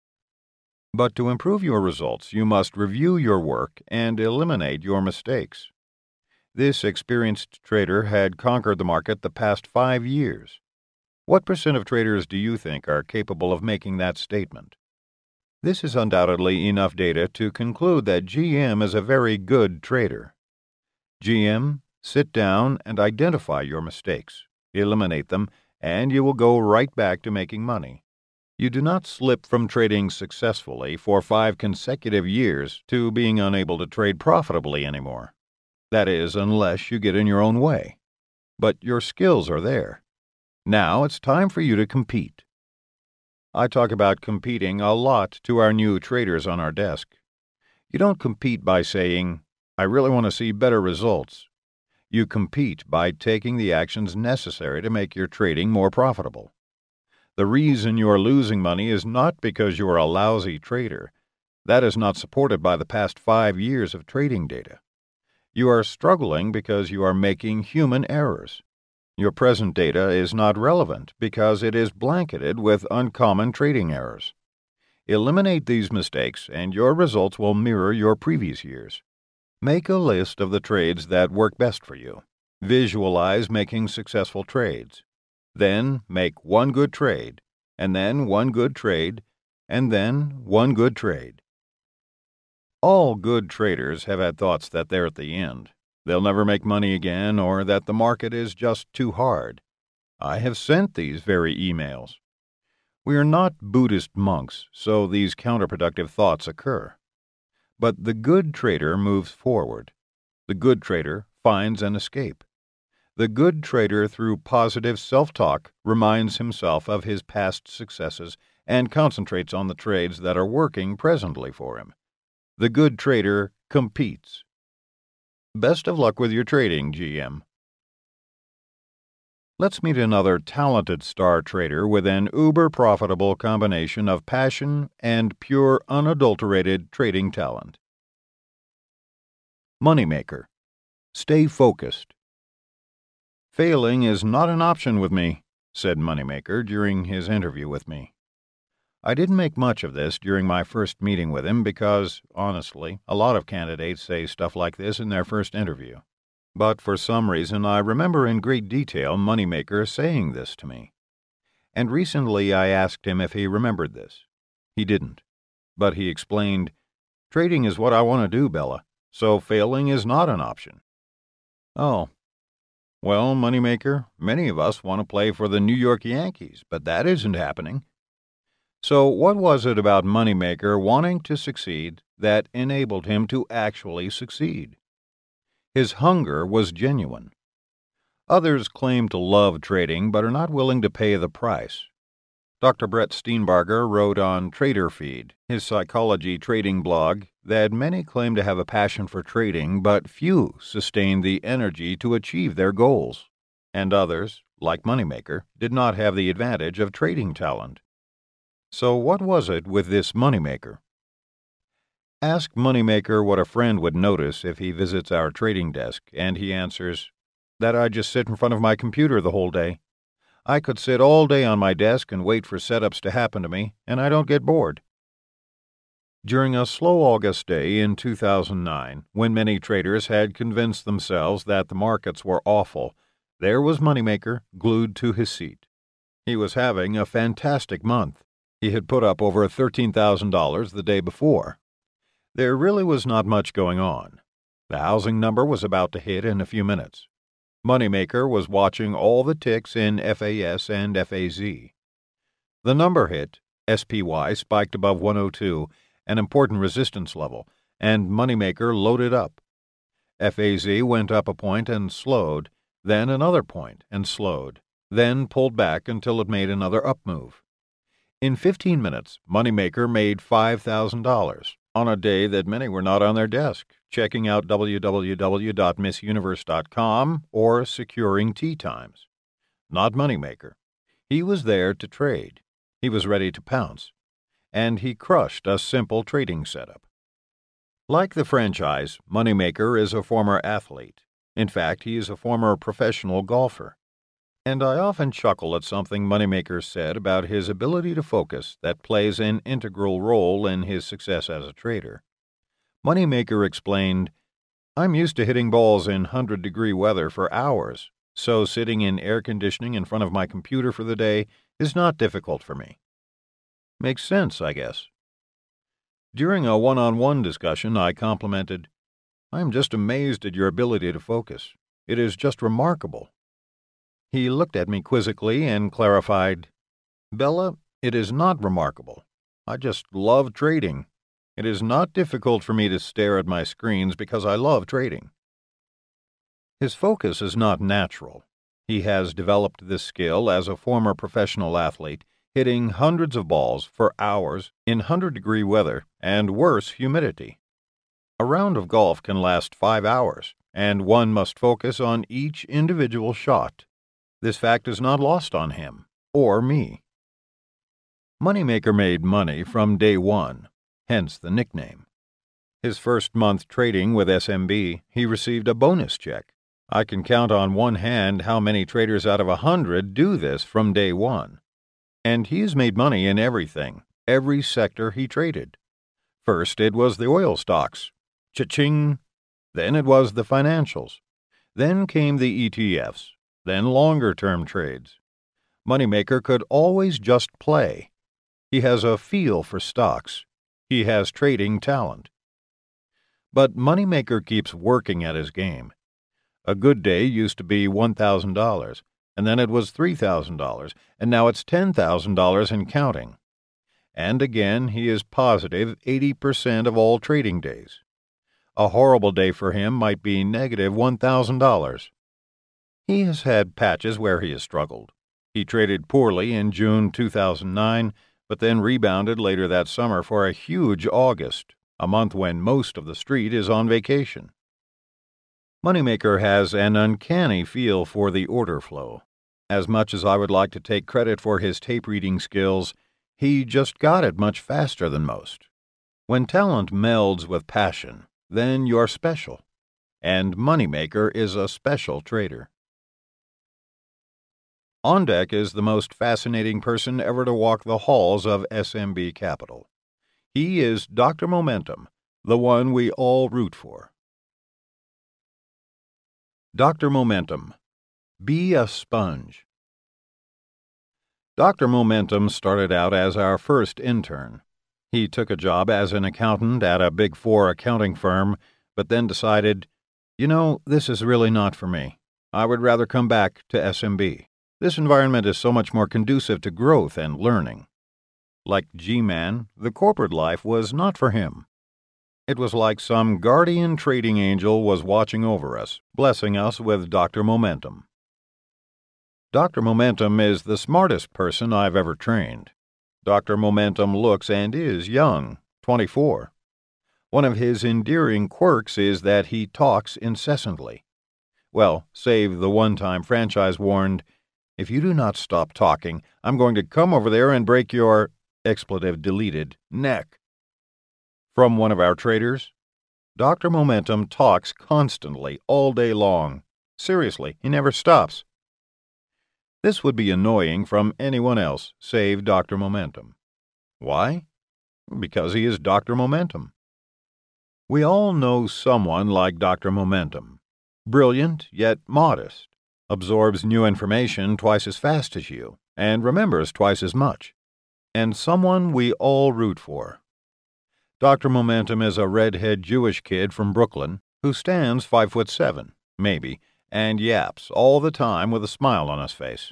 But to improve your results, you must review your work and eliminate your mistakes. This experienced trader had conquered the market the past five years. What percent of traders do you think are capable of making that statement? This is undoubtedly enough data to conclude that G M is a very good trader. G M, sit down and identify your mistakes, eliminate them, and you will go right back to making money. You do not slip from trading successfully for five consecutive years to being unable to trade profitably anymore. That is, unless you get in your own way. But your skills are there. Now it's time for you to compete. I talk about competing a lot to our new traders on our desk. You don't compete by saying, "I really want to see better results." You compete by taking the actions necessary to make your trading more profitable. The reason you are losing money is not because you are a lousy trader. That is not supported by the past five years of trading data. You are struggling because you are making human errors. Your present data is not relevant because it is blanketed with uncommon trading errors. Eliminate these mistakes and your results will mirror your previous years. Make a list of the trades that work best for you. Visualize making successful trades. Then make one good trade, and then one good trade, and then one good trade. All good traders have had thoughts that they're at the end. They'll never make money again, or that the market is just too hard. I have sent these very emails. We are not Buddhist monks, so these counterproductive thoughts occur. But the good trader moves forward. The good trader finds an escape. The good trader, through positive self-talk, reminds himself of his past successes and concentrates on the trades that are working presently for him. The good trader competes. Best of luck with your trading, G M. Let's meet another talented star trader with an uber-profitable combination of passion and pure, unadulterated trading talent. Moneymaker. Stay focused. Failing is not an option with me, said Moneymaker during his interview with me. I didn't make much of this during my first meeting with him because, honestly, a lot of candidates say stuff like this in their first interview. But for some reason I remember in great detail Moneymaker saying this to me. And recently I asked him if he remembered this. He didn't. But he explained, "Trading is what I want to do, Bella, so failing is not an option." Oh. Well, Moneymaker, many of us want to play for the New York Yankees, but that isn't happening. So what was it about Moneymaker wanting to succeed that enabled him to actually succeed? His hunger was genuine. Others claim to love trading but are not willing to pay the price. Doctor Brett Steenbarger wrote on Trader Feed, his psychology trading blog, that many claim to have a passion for trading, but few sustain the energy to achieve their goals. And others, like Moneymaker, did not have the advantage of trading talent. So what was it with this Moneymaker? Ask Moneymaker what a friend would notice if he visits our trading desk, and he answers, "That I just sit in front of my computer the whole day. I could sit all day on my desk and wait for setups to happen to me, and I don't get bored." During a slow August day in two thousand nine, when many traders had convinced themselves that the markets were awful, there was Moneymaker glued to his seat. He was having a fantastic month. He had put up over thirteen thousand dollars the day before. There really was not much going on. The housing number was about to hit in a few minutes. Moneymaker was watching all the ticks in F A S and F A Z. The number hit, S P Y spiked above one oh two, an important resistance level, and Moneymaker loaded up. F A Z went up a point and slowed, then another point and slowed, then pulled back until it made another up move. In fifteen minutes, Moneymaker made five thousand dollars. On a day that many were not on their desk, checking out w w w dot miss universe dot com or securing tea times. Not Moneymaker. He was there to trade. He was ready to pounce. And he crushed a simple trading setup. Like the franchise, Moneymaker is a former athlete. In fact, he is a former professional golfer. And I often chuckle at something Moneymaker said about his ability to focus that plays an integral role in his success as a trader. Moneymaker explained, "I'm used to hitting balls in hundred-degree weather for hours, so sitting in air conditioning in front of my computer for the day is not difficult for me." Makes sense, I guess. During a one-on-one discussion, I complimented, "I am just amazed at your ability to focus. It is just remarkable." He looked at me quizzically and clarified, "Bella, it is not remarkable. I just love trading. It is not difficult for me to stare at my screens because I love trading." His focus is not natural. He has developed this skill as a former professional athlete, hitting hundreds of balls for hours in hundred-degree weather and worse humidity. A round of golf can last five hours, and one must focus on each individual shot. This fact is not lost on him, or me. Moneymaker made money from day one, hence the nickname. His first month trading with S M B, he received a bonus check. I can count on one hand how many traders out of a hundred do this from day one. And he has made money in everything, every sector he traded. First it was the oil stocks. Cha-ching! Then it was the financials. Then came the E T Fs. Then longer-term trades. Moneymaker could always just play. He has a feel for stocks. He has trading talent. But Moneymaker keeps working at his game. A good day used to be one thousand dollars. and then it was three thousand dollars, and now it's ten thousand dollars and counting. And again, he is positive eighty percent of all trading days. A horrible day for him might be negative one thousand dollars. He has had patches where he has struggled. He traded poorly in June two thousand nine, but then rebounded later that summer for a huge August, a month when most of the street is on vacation. Moneymaker has an uncanny feel for the order flow. As much as I would like to take credit for his tape-reading skills, he just got it much faster than most. When talent melds with passion, then you're special. And Moneymaker is a special trader. On deck is the most fascinating person ever to walk the halls of S M B Capital. He is Doctor Momentum, the one we all root for. Doctor Momentum. Be a sponge. Doctor Momentum started out as our first intern. He took a job as an accountant at a Big Four accounting firm, but then decided, you know, this is really not for me. I would rather come back to S M B. This environment is so much more conducive to growth and learning. Like G-Man, the corporate life was not for him. It was like some guardian trading angel was watching over us, blessing us with Doctor Momentum. Doctor Momentum is the smartest person I've ever trained. Doctor Momentum looks and is young, twenty-four. One of his endearing quirks is that he talks incessantly. Well, save the one-time franchise warned, if you do not stop talking, I'm going to come over there and break your, expletive deleted, neck. From one of our traders, Doctor Momentum talks constantly, all day long. Seriously, he never stops. This would be annoying from anyone else, save Doctor Momentum. Why? Because he is Doctor Momentum. We all know someone like Doctor Momentum. Brilliant, yet modest. Absorbs new information twice as fast as you, and remembers twice as much. And someone we all root for. Doctor Momentum is a redhead Jewish kid from Brooklyn who stands five foot seven, maybe, and yaps all the time with a smile on his face.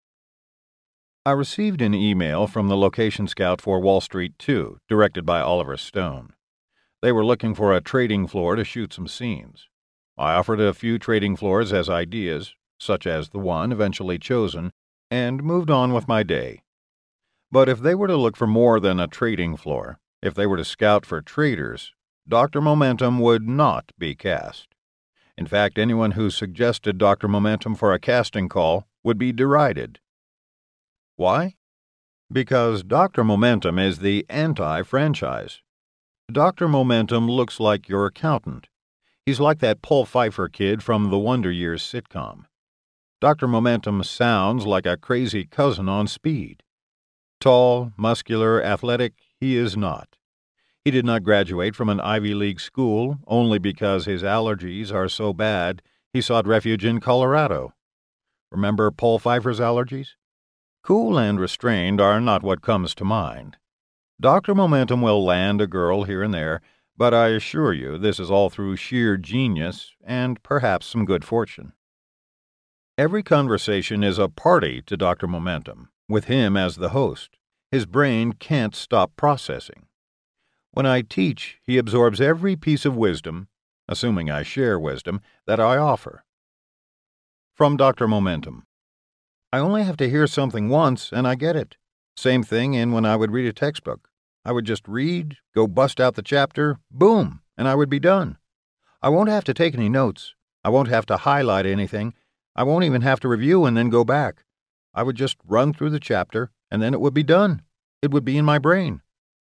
I received an email from the location scout for Wall Street two, directed by Oliver Stone. They were looking for a trading floor to shoot some scenes. I offered a few trading floors as ideas, such as the one eventually chosen, and moved on with my day. But if they were to look for more than a trading floor, if they were to scout for traders, Doctor Momentum would not be cast. In fact, anyone who suggested Doctor Momentum for a casting call would be derided. Why? Because Doctor Momentum is the anti-franchise. Doctor Momentum looks like your accountant. He's like that Paul Pfeiffer kid from the Wonder Years sitcom. Doctor Momentum sounds like a crazy cousin on speed. Tall, muscular, athletic, he is not. He did not graduate from an Ivy League school only because his allergies are so bad he sought refuge in Colorado. Remember Paul Pfeiffer's allergies? Cool and restrained are not what comes to mind. Doctor Momentum will land a girl here and there, but I assure you this is all through sheer genius and perhaps some good fortune. Every conversation is a party to Doctor Momentum, with him as the host. His brain can't stop processing. When I teach, he absorbs every piece of wisdom, assuming I share wisdom, that I offer. From Doctor Momentum. I only have to hear something once and I get it. Same thing in when I would read a textbook. I would just read, go bust out the chapter, boom, and I would be done. I won't have to take any notes. I won't have to highlight anything. I won't even have to review and then go back. I would just run through the chapter, and then it would be done. It would be in my brain.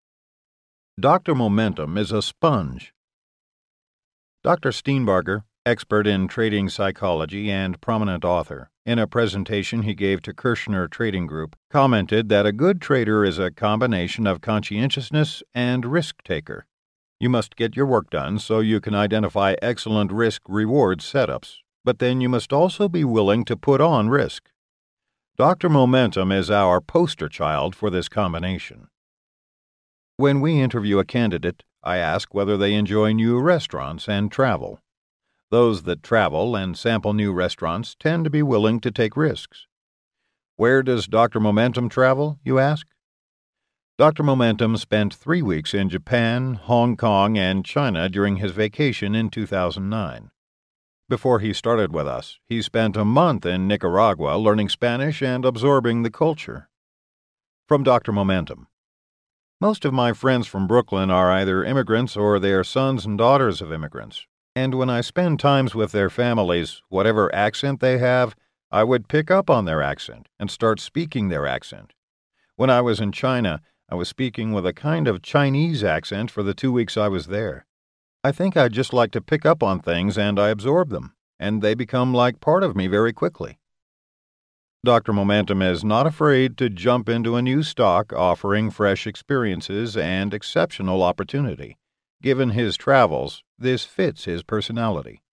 Doctor Momentum is a sponge. Doctor Steenbarger, expert in trading psychology and prominent author, in a presentation he gave to Kirshner Trading Group, commented that a good trader is a combination of conscientiousness and risk-taker. You must get your work done so you can identify excellent risk-reward setups, but then you must also be willing to put on risk. Doctor Momentum is our poster child for this combination. When we interview a candidate, I ask whether they enjoy new restaurants and travel. Those that travel and sample new restaurants tend to be willing to take risks. Where does Doctor Momentum travel, you ask? Doctor Momentum spent three weeks in Japan, Hong Kong, and China during his vacation in two thousand nine. Before he started with us, he spent a month in Nicaragua learning Spanish and absorbing the culture. From Doctor Momentum. Most of my friends from Brooklyn are either immigrants or they are sons and daughters of immigrants, and when I spend times with their families, whatever accent they have, I would pick up on their accent and start speaking their accent. When I was in China, I was speaking with a kind of Chinese accent for the two weeks I was there. I think I just like to pick up on things and I absorb them, and they become like part of me very quickly. Doctor Momentum is not afraid to jump into a new stock offering fresh experiences and exceptional opportunity. Given his travels, this fits his personality.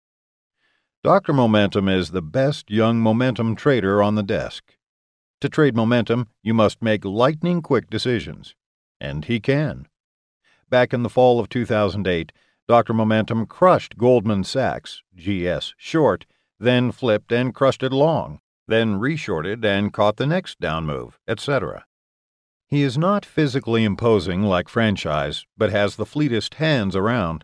Doctor Momentum is the best young momentum trader on the desk. To trade momentum, you must make lightning-quick decisions. And he can. Back in the fall of two thousand eight, Doctor Momentum crushed Goldman Sachs, G S, short, then flipped and crushed it long, then reshorted and caught the next down move, et cetera. He is not physically imposing like Franchise, but has the fleetest hands around.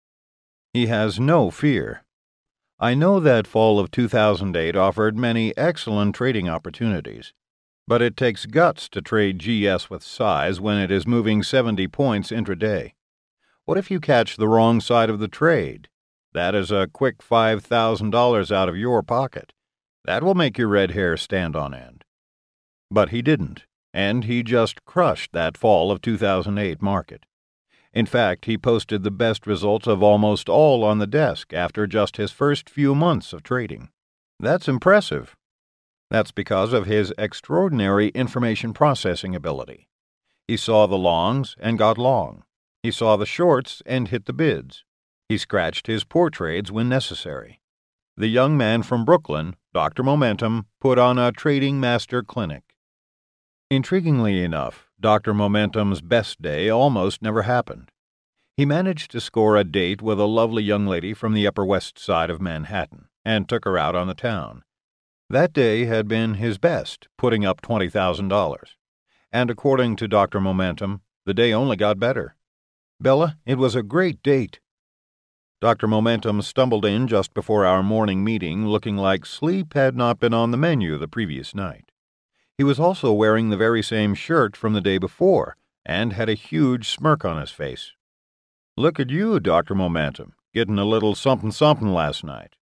He has no fear. I know that fall of two thousand eight offered many excellent trading opportunities, but it takes guts to trade G S with size when it is moving seventy points intraday. What if you catch the wrong side of the trade? That is a quick five thousand dollars out of your pocket. That will make your red hair stand on end. But he didn't, and he just crushed that fall of two thousand eight market. In fact, he posted the best results of almost all on the desk after just his first few months of trading. That's impressive. That's because of his extraordinary information processing ability. He saw the longs and got long. He saw the shorts and hit the bids. He scratched his poor trades when necessary. The young man from Brooklyn, Doctor Momentum, put on a trading master clinic. Intriguingly enough, Doctor Momentum's best day almost never happened. He managed to score a date with a lovely young lady from the Upper West Side of Manhattan and took her out on the town. That day had been his best, putting up twenty thousand dollars. And according to Doctor Momentum, the day only got better. Bella, it was a great date. Doctor Momentum stumbled in just before our morning meeting looking like sleep had not been on the menu the previous night. He was also wearing the very same shirt from the day before and had a huge smirk on his face. Look at you, Doctor Momentum, getting a little something-something last night.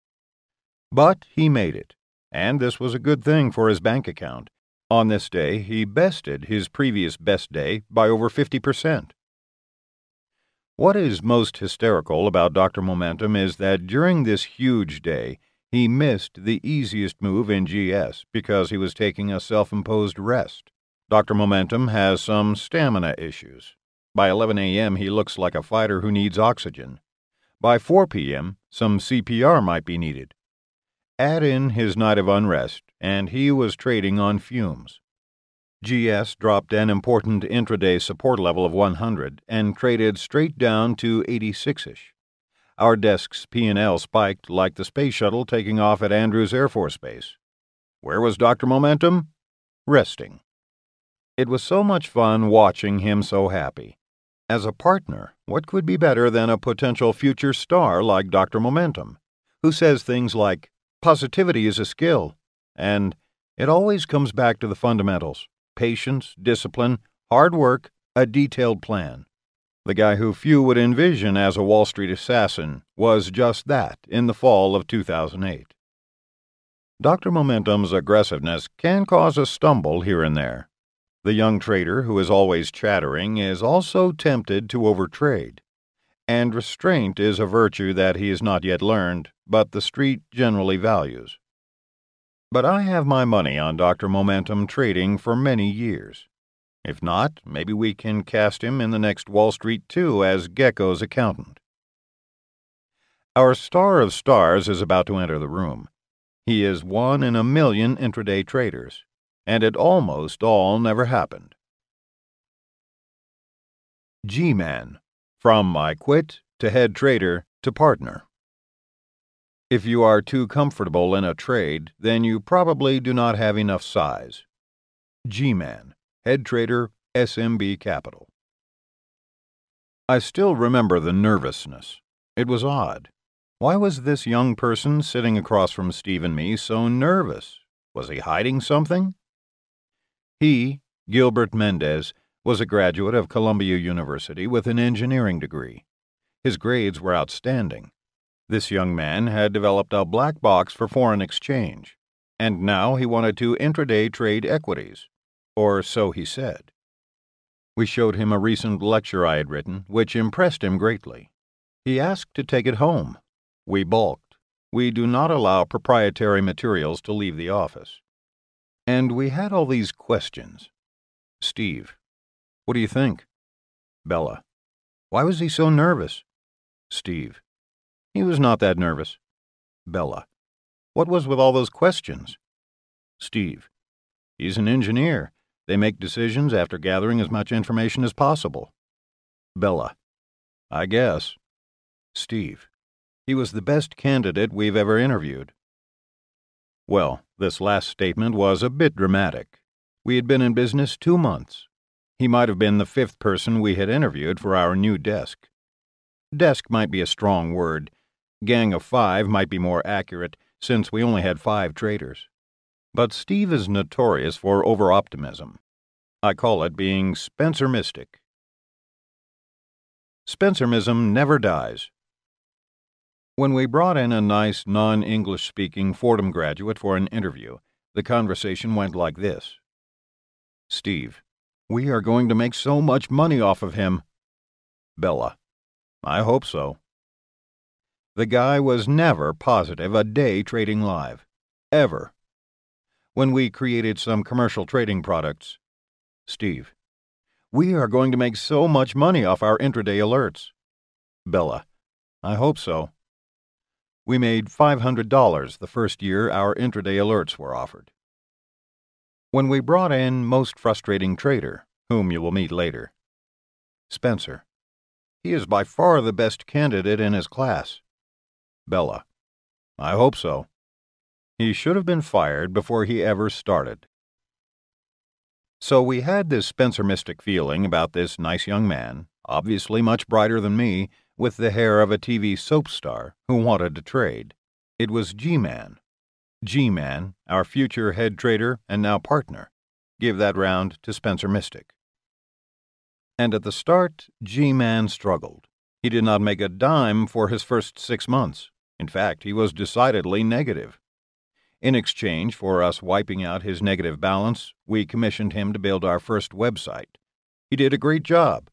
But he made it, and this was a good thing for his bank account. On this day, he bested his previous best day by over fifty percent. What is most hysterical about Doctor Momentum is that during this huge day, he missed the easiest move in G S because he was taking a self-imposed rest. Doctor Momentum has some stamina issues. By eleven a.m., he looks like a fighter who needs oxygen. By four p.m., some C P R might be needed. Add in his night of unrest, and he was trading on fumes. G S dropped an important intraday support level of one hundred and traded straight down to eighty-six-ish. Our desk's P and L spiked like the space shuttle taking off at Andrews Air Force Base. Where was Doctor Momentum? Resting. It was so much fun watching him so happy. As a partner, what could be better than a potential future star like Doctor Momentum, who says things like, positivity is a skill, and it always comes back to the fundamentals, patience, discipline, hard work, a detailed plan. The guy who few would envision as a Wall Street assassin was just that in the fall of two thousand eight. Doctor Momentum's aggressiveness can cause a stumble here and there. The young trader who is always chattering is also tempted to overtrade. And restraint is a virtue that he has not yet learned, but the street generally values. But I have my money on Doctor Momentum trading for many years. If not, maybe we can cast him in the next Wall Street two as Gecko's accountant. Our star of stars is about to enter the room. He is one in a million intraday traders, and it almost all never happened. G-Man, from I quit to head trader to partner. If you are too comfortable in a trade, then you probably do not have enough size. G-Man, Head Trader, S M B Capital. I still remember the nervousness. It was odd. Why was this young person sitting across from Steve and me so nervous? Was he hiding something? He, Gilbert Mendez, was a graduate of Columbia University with an engineering degree. His grades were outstanding. This young man had developed a black box for foreign exchange, and now he wanted to intraday trade equities, or so he said. We showed him a recent lecture I had written, which impressed him greatly. He asked to take it home. We balked. We do not allow proprietary materials to leave the office. And we had all these questions. Steve, what do you think? Bella, why was he so nervous? Steve, he was not that nervous. Bella, what was with all those questions? Steve, he's an engineer. They make decisions after gathering as much information as possible. Bella, I guess. Steve, he was the best candidate we've ever interviewed. Well, this last statement was a bit dramatic. We had been in business two months. He might have been the fifth person we had interviewed for our new desk. Desk might be a strong word. Gang of five might be more accurate, since we only had five traders. But Steve is notorious for over-optimism. I call it being Spencer-mistic. Spencerism never dies. When we brought in a nice, non-English-speaking Fordham graduate for an interview, the conversation went like this. Steve, we are going to make so much money off of him. Bella, I hope so. The guy was never positive a day trading live. Ever. When we created some commercial trading products, Steve, we are going to make so much money off our intraday alerts. Bella, I hope so. We made five hundred dollars the first year our intraday alerts were offered. When we brought in Most Frustrating Trader, whom you will meet later, Spencer, he is by far the best candidate in his class. Bella, I hope so. He should have been fired before he ever started. So we had this Spencer-mistic feeling about this nice young man, obviously much brighter than me, with the hair of a T V soap star, who wanted to trade. It was G-Man. G-Man, our future head trader and now partner. Give that round to Spencer-mistic. And at the start, G-Man struggled. He did not make a dime for his first six months. In fact, he was decidedly negative. In exchange for us wiping out his negative balance, we commissioned him to build our first website. He did a great job.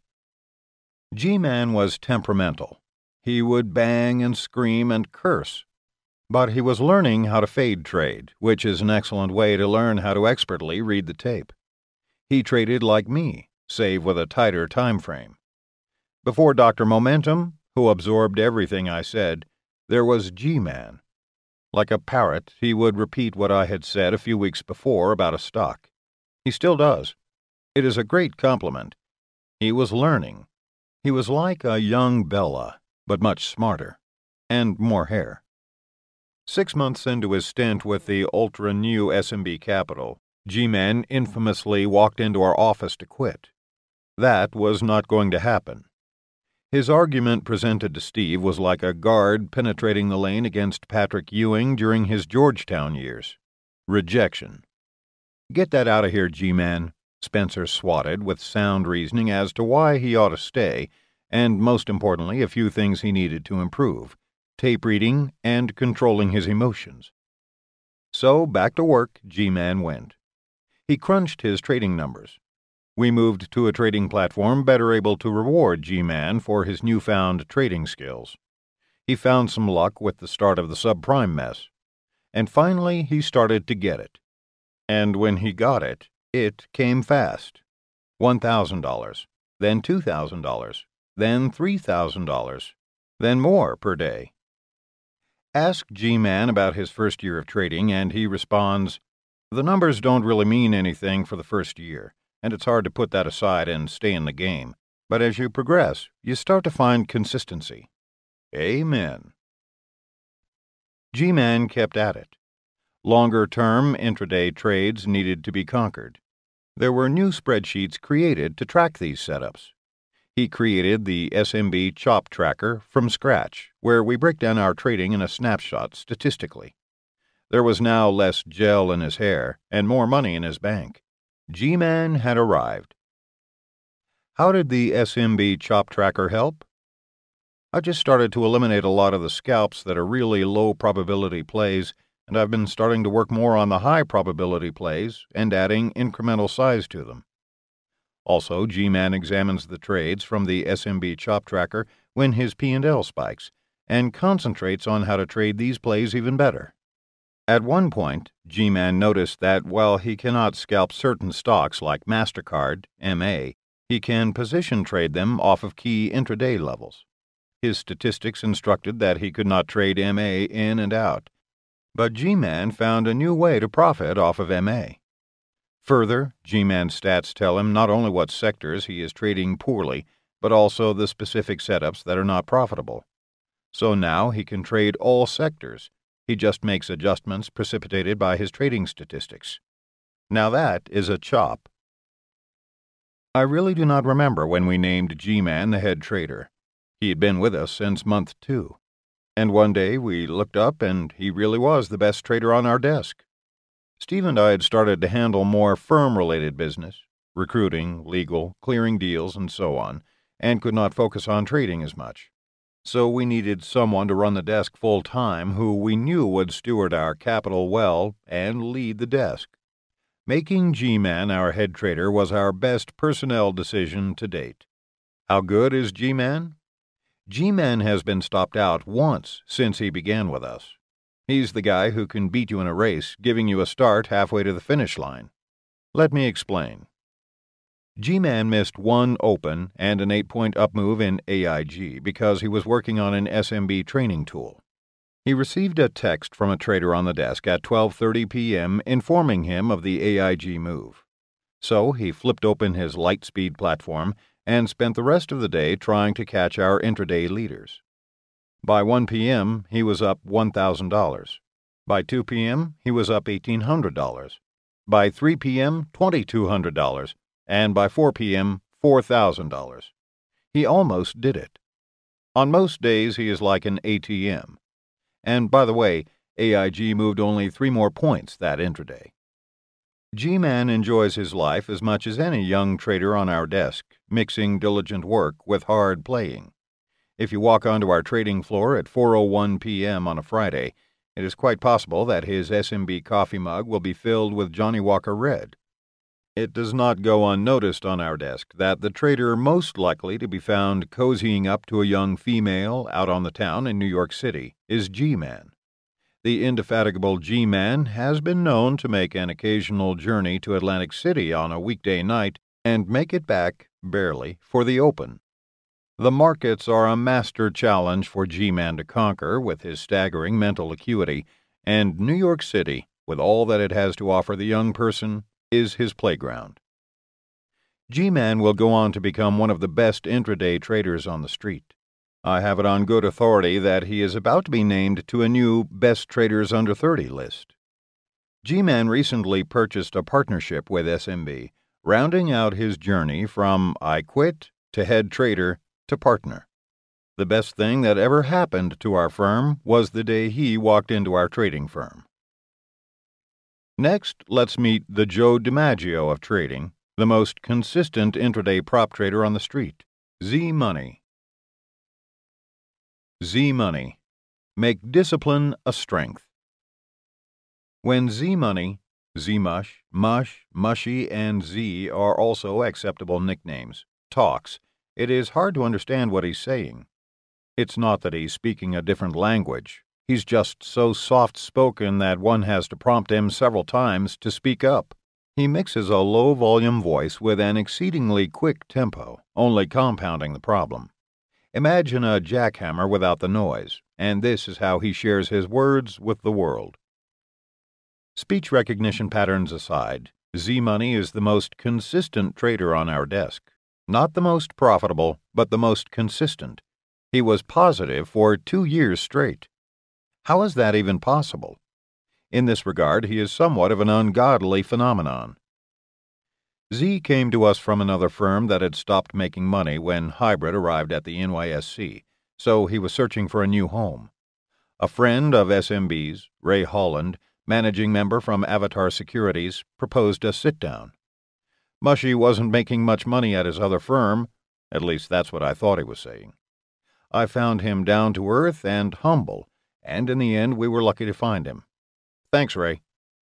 G-Man was temperamental. He would bang and scream and curse. But he was learning how to fade trade, which is an excellent way to learn how to expertly read the tape. He traded like me, save with a tighter time frame. Before Doctor Momentum, who absorbed everything I said, there was G-Man. Like a parrot, he would repeat what I had said a few weeks before about a stock. He still does. It is a great compliment. He was learning. He was like a young Bella, but much smarter, and more hair. Six months into his stint with the ultra-new S M B Capital, G-Man infamously walked into our office to quit. That was not going to happen. His argument presented to Steve was like a guard penetrating the lane against Patrick Ewing during his Georgetown years. Rejection. Get that out of here, G-Man, Spencer swatted with sound reasoning as to why he ought to stay, and most importantly, a few things he needed to improve, tape reading and controlling his emotions. So back to work G-Man went. He crunched his trading numbers. We moved to a trading platform better able to reward G-Man for his newfound trading skills. He found some luck with the start of the subprime mess. And finally he started to get it. And when he got it, it came fast. one thousand dollars, then two thousand dollars, then three thousand dollars, then more per day. Ask G-Man about his first year of trading, and he responds, "The numbers don't really mean anything for the first year, and it's hard to put that aside and stay in the game. But as you progress, you start to find consistency." Amen. G-Man kept at it. Longer-term intraday trades needed to be conquered. There were new spreadsheets created to track these setups. He created the S M B Chop Tracker from scratch, where we break down our trading in a snapshot statistically. There was now less gel in his hair and more money in his bank. G-Man had arrived. How did the S M B Chop Tracker help? I just started to eliminate a lot of the scalps that are really low probability plays, and I've been starting to work more on the high probability plays and adding incremental size to them. Also, G-Man examines the trades from the S M B Chop Tracker when his P and L spikes, and concentrates on how to trade these plays even better. At one point, G-Man noticed that while he cannot scalp certain stocks like MasterCard, M A, he can position trade them off of key intraday levels. His statistics instructed that he could not trade M A in and out, but G-Man found a new way to profit off of M A. Further, G-Man's stats tell him not only what sectors he is trading poorly, but also the specific setups that are not profitable. So now he can trade all sectors. He just makes adjustments precipitated by his trading statistics. Now that is a chop. I really do not remember when we named G-Man the head trader. He had been with us since month two. And one day we looked up and he really was the best trader on our desk. Steve and I had started to handle more firm-related business, recruiting, legal, clearing deals, and so on, and could not focus on trading as much. So we needed someone to run the desk full-time who we knew would steward our capital well and lead the desk. Making G-Man our head trader was our best personnel decision to date. How good is G-Man? G-Man has been stopped out once since he began with us. He's the guy who can beat you in a race, giving you a start halfway to the finish line. Let me explain. G-Man missed one open and an eight-point up move in A I G because he was working on an S M B training tool. He received a text from a trader on the desk at twelve thirty p.m. informing him of the A I G move. So he flipped open his Lightspeed platform and spent the rest of the day trying to catch our intraday leaders. By one p.m., he was up one thousand dollars. By two p.m., he was up eighteen hundred dollars. By three p.m., two thousand two hundred dollars. And by four p.m., four thousand dollars. He almost did it. On most days, he is like an A T M. And by the way, A I G moved only three more points that intraday. G-Man enjoys his life as much as any young trader on our desk, mixing diligent work with hard playing. If you walk onto our trading floor at four oh one p.m. on a Friday, it is quite possible that his S M B coffee mug will be filled with Johnny Walker Red. It does not go unnoticed on our desk that the trader most likely to be found cozying up to a young female out on the town in New York City is G-Man. The indefatigable G-Man has been known to make an occasional journey to Atlantic City on a weekday night and make it back, barely, for the open. The markets are a master challenge for G-Man to conquer with his staggering mental acuity, and New York City, with all that it has to offer the young person, is his playground. G-Man will go on to become one of the best intraday traders on the street. I have it on good authority that he is about to be named to a new Best Traders Under thirty list. G-Man recently purchased a partnership with S M B, rounding out his journey from I quit to head trader to partner. The best thing that ever happened to our firm was the day he walked into our trading firm. Next, let's meet the Joe DiMaggio of trading, the most consistent intraday prop trader on the street, Z-Money. Z-Money. Make discipline a strength. When Z-Money, Z-Mush, Mush, Mushy, and Z are also acceptable nicknames, talks, it is hard to understand what he's saying. It's not that he's speaking a different language. He's just so soft-spoken that one has to prompt him several times to speak up. He mixes a low-volume voice with an exceedingly quick tempo, only compounding the problem. Imagine a jackhammer without the noise, and this is how he shares his words with the world. Speech recognition patterns aside, Z-Money is the most consistent trader on our desk. Not the most profitable, but the most consistent. He was positive for two years straight. How is that even possible? In this regard, he is somewhat of an ungodly phenomenon. Z came to us from another firm that had stopped making money when Hybrid arrived at the N Y S C, so he was searching for a new home. A friend of S M B's, Ray Holland, managing member from Avatar Securities, proposed a sit-down. Mushy wasn't making much money at his other firm, at least that's what I thought he was saying. I found him down to earth and humble, and in the end we were lucky to find him. Thanks, Ray.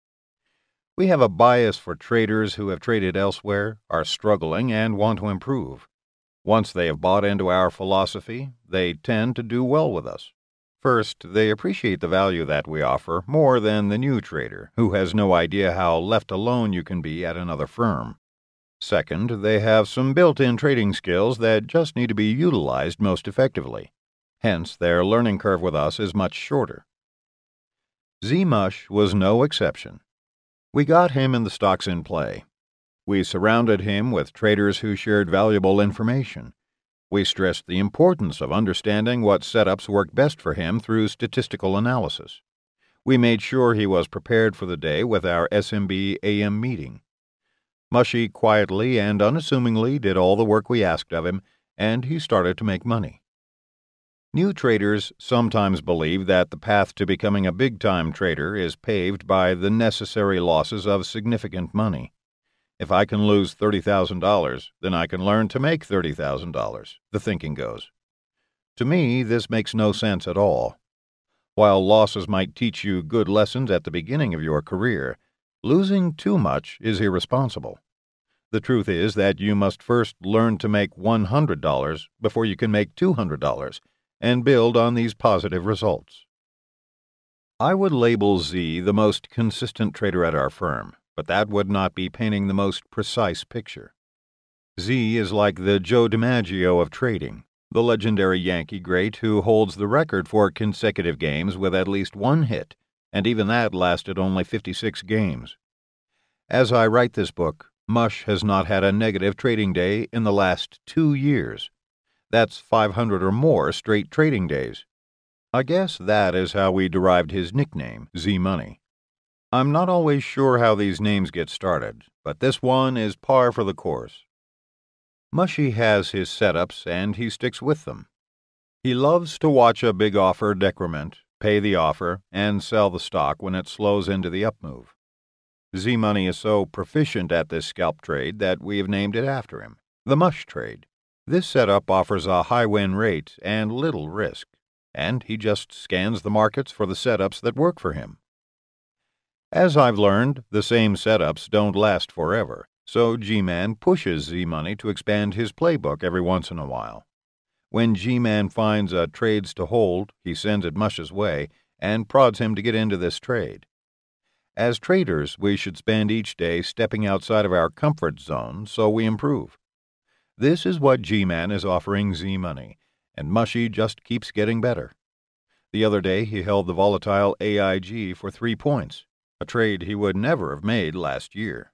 We have a bias for traders who have traded elsewhere, are struggling, and want to improve. Once they have bought into our philosophy, they tend to do well with us. First, they appreciate the value that we offer more than the new trader, who has no idea how left alone you can be at another firm. Second, they have some built-in trading skills that just need to be utilized most effectively. Hence, their learning curve with us is much shorter. Z-Mush was no exception. We got him in the stocks in play. We surrounded him with traders who shared valuable information. We stressed the importance of understanding what setups work best for him through statistical analysis. We made sure he was prepared for the day with our S M B A M meeting. Mushy quietly and unassumingly did all the work we asked of him, and he started to make money. New traders sometimes believe that the path to becoming a big-time trader is paved by the necessary losses of significant money. If I can lose thirty thousand dollars, then I can learn to make thirty thousand dollars, the thinking goes. To me, this makes no sense at all. While losses might teach you good lessons at the beginning of your career, losing too much is irresponsible. The truth is that you must first learn to make one hundred dollars before you can make two hundred dollars, and build on these positive results. I would label Z the most consistent trader at our firm, but that would not be painting the most precise picture. Z is like the Joe DiMaggio of trading, the legendary Yankee great who holds the record for consecutive games with at least one hit, and even that lasted only fifty-six games. As I write this book, Mush has not had a negative trading day in the last two years. That's five hundred or more straight trading days. I guess that is how we derived his nickname, Z-Money. I'm not always sure how these names get started, but this one is par for the course. Mushy has his setups, and he sticks with them. He loves to watch a big offer decrement, pay the offer, and sell the stock when it slows into the up move. Z-Money is so proficient at this scalp trade that we have named it after him, the Mush trade. This setup offers a high win rate and little risk, and he just scans the markets for the setups that work for him. As I've learned, the same setups don't last forever, so G-Man pushes Z-Money to expand his playbook every once in a while. When G-Man finds a trades to hold, he sends it Mush's way and prods him to get into this trade. As traders, we should spend each day stepping outside of our comfort zone so we improve. This is what G-Man is offering Z-Money, and Mushy just keeps getting better. The other day he held the volatile A I G for three points, a trade he would never have made last year.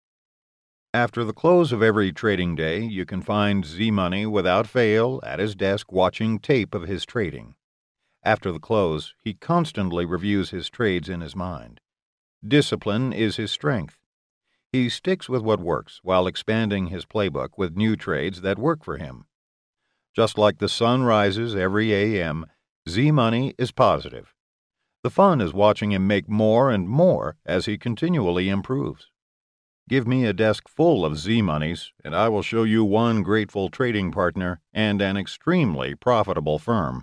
After the close of every trading day, you can find Z-Money without fail at his desk watching tape of his trading. After the close, he constantly reviews his trades in his mind. Discipline is his strength. He sticks with what works while expanding his playbook with new trades that work for him. Just like the sun rises every A M, Z-Money is positive. The fun is watching him make more and more as he continually improves. Give me a desk full of Z-Moneys, and I will show you one grateful trading partner and an extremely profitable firm.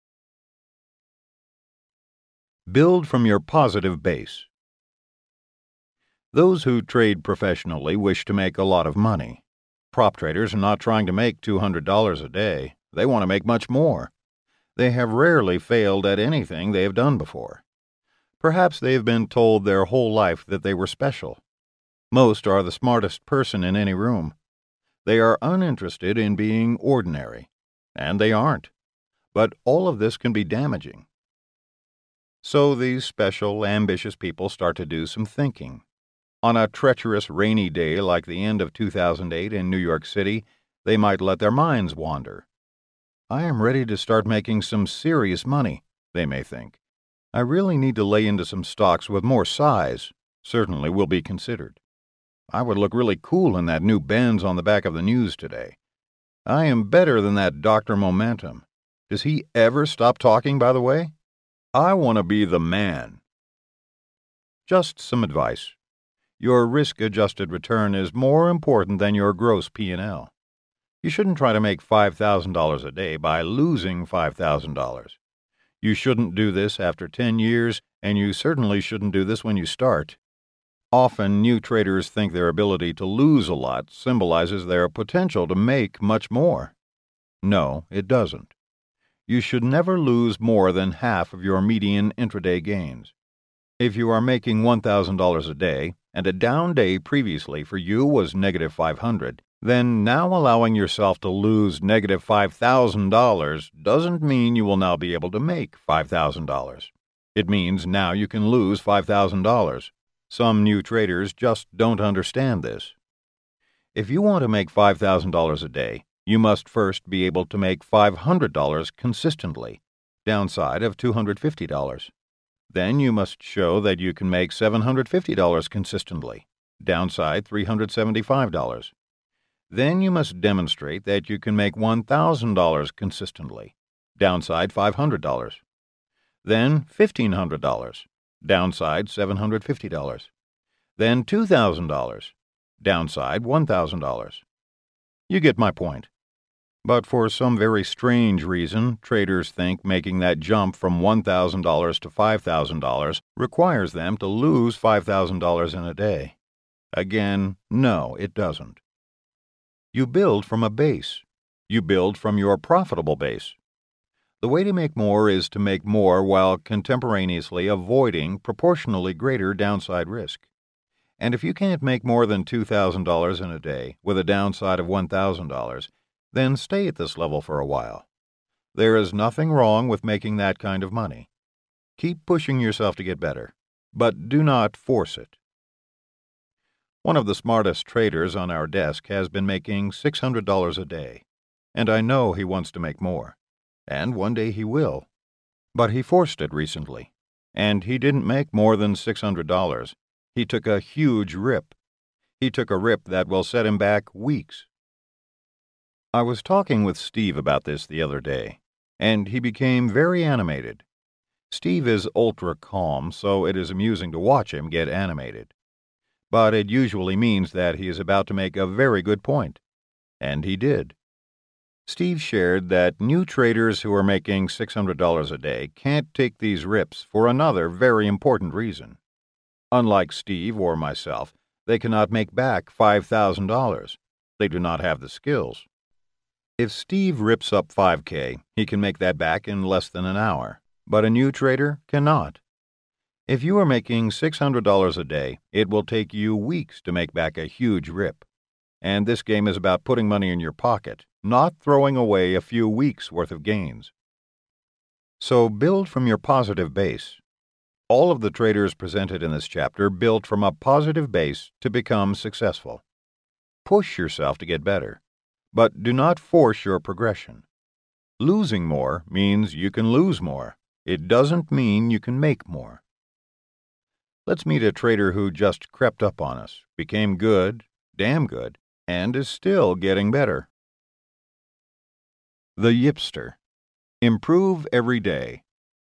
Build from your positive base. Those who trade professionally wish to make a lot of money. Prop traders are not trying to make two hundred dollars a day. They want to make much more. They have rarely failed at anything they have done before. Perhaps they have been told their whole life that they were special. Most are the smartest person in any room. They are uninterested in being ordinary, and they aren't. But all of this can be damaging. So these special, ambitious people start to do some thinking. On a treacherous rainy day like the end of two thousand eight in New York City, they might let their minds wander. I am ready to start making some serious money, they may think. I really need to lay into some stocks with more size. Certainly will be considered. I would look really cool in that new Benz on the back of the news today. I am better than that Doctor Momentum. Does he ever stop talking, by the way? I want to be the man. Just some advice. Your risk-adjusted return is more important than your gross P and L. You shouldn't try to make five thousand dollars a day by losing five thousand dollars. You shouldn't do this after ten years, and you certainly shouldn't do this when you start. Often, new traders think their ability to lose a lot symbolizes their potential to make much more. No, it doesn't. You should never lose more than half of your median intraday gains. If you are making one thousand dollars a day, and a down day previously for you was negative five hundred dollars, then now allowing yourself to lose negative five thousand dollars doesn't mean you will now be able to make five thousand dollars. It means now you can lose five thousand dollars. Some new traders just don't understand this. If you want to make five thousand dollars a day, you must first be able to make five hundred dollars consistently, downside of two hundred fifty dollars. Then you must show that you can make seven hundred fifty dollars consistently, downside three hundred seventy-five dollars. Then you must demonstrate that you can make one thousand dollars consistently, downside five hundred dollars. Then fifteen hundred dollars, downside seven hundred fifty dollars. Then two thousand dollars, downside one thousand dollars. You get my point. But for some very strange reason, traders think making that jump from one thousand dollars to five thousand dollars requires them to lose five thousand dollars in a day. Again, no, it doesn't. You build from a base. You build from your profitable base. The way to make more is to make more while contemporaneously avoiding proportionally greater downside risk. And if you can't make more than two thousand dollars in a day with a downside of one thousand dollars, then stay at this level for a while. There is nothing wrong with making that kind of money. Keep pushing yourself to get better, but do not force it. One of the smartest traders on our desk has been making six hundred dollars a day, and I know he wants to make more, and one day he will. But he forced it recently, and he didn't make more than six hundred dollars. He took a huge rip. He took a rip that will set him back weeks. I was talking with Steve about this the other day, and he became very animated. Steve is ultra calm, so it is amusing to watch him get animated. But it usually means that he is about to make a very good point. And he did. Steve shared that new traders who are making six hundred dollars a day can't take these rips for another very important reason. Unlike Steve or myself, they cannot make back five thousand dollars. They do not have the skills. If Steve rips up five K, he can make that back in less than an hour, but a new trader cannot. If you are making six hundred dollars a day, it will take you weeks to make back a huge rip. And this game is about putting money in your pocket, not throwing away a few weeks' worth of gains. So build from your positive base. All of the traders presented in this chapter built from a positive base to become successful. Push yourself to get better, but do not force your progression. Losing more means you can lose more. It doesn't mean you can make more. Let's meet a trader who just crept up on us, became good, damn good, and is still getting better. The Yipster. Improve every day.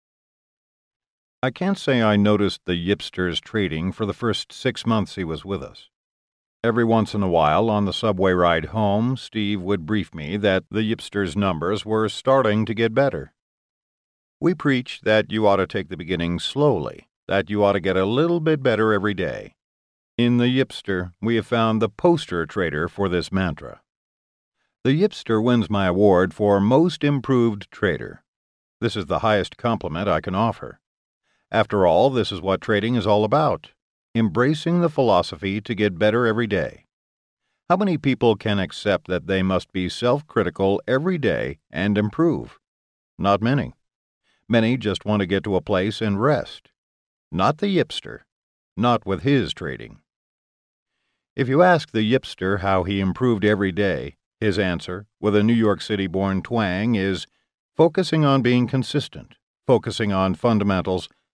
I can't say I noticed the Yipster's trading for the first six months he was with us. Every once in a while, on the subway ride home, Steve would brief me that the Yipster's numbers were starting to get better. We preach that you ought to take the beginning slowly, that you ought to get a little bit better every day. In the Yipster, we have found the poster trader for this mantra. The Yipster wins my award for Most Improved Trader. This is the highest compliment I can offer. After all, this is what trading is all about, embracing the philosophy to get better every day. How many people can accept that they must be self-critical every day and improve? Not many. Many just want to get to a place and rest. Not the Yipster. Not with his trading. If you ask the Yipster how he improved every day, his answer, with a New York City-born twang, is focusing on being consistent, focusing on fundamentals,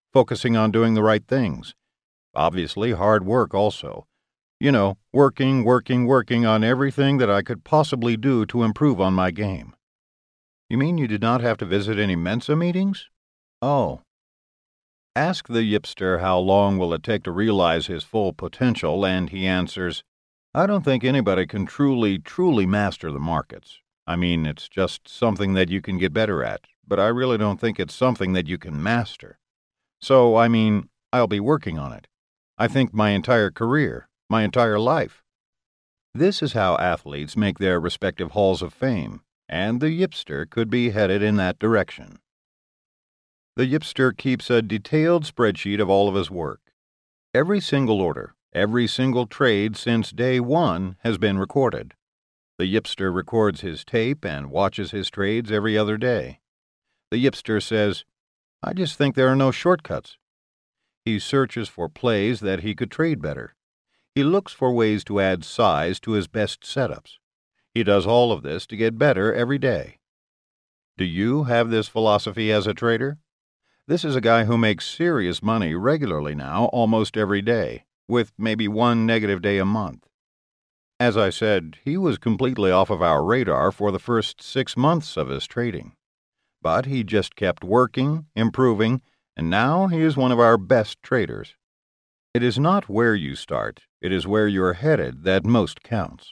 focusing on doing the right things. Obviously, hard work also. You know, working, working, working on everything that I could possibly do to improve on my game. You mean you did not have to visit any Mensa meetings? Oh. Ask the Yipster how long will it take to realize his full potential, and he answers, I don't think anybody can truly, truly master the markets. I mean, it's just something that you can get better at, but I really don't think it's something that you can master. So, I mean, I'll be working on it. I think my entire career, my entire life. This is how athletes make their respective halls of fame, and the Yipster could be headed in that direction. The Yipster keeps a detailed spreadsheet of all of his work. Every single order, every single trade since day one has been recorded. The Yipster records his tape and watches his trades every other day. The Yipster says, I just think there are no shortcuts. He searches for plays that he could trade better. He looks for ways to add size to his best setups. He does all of this to get better every day. Do you have this philosophy as a trader? This is a guy who makes serious money regularly now, almost every day, with maybe one negative day a month. As I said, he was completely off of our radar for the first six months of his trading. But he just kept working, improving, and now he is one of our best traders. It is not where you start, it is where you're headed that most counts.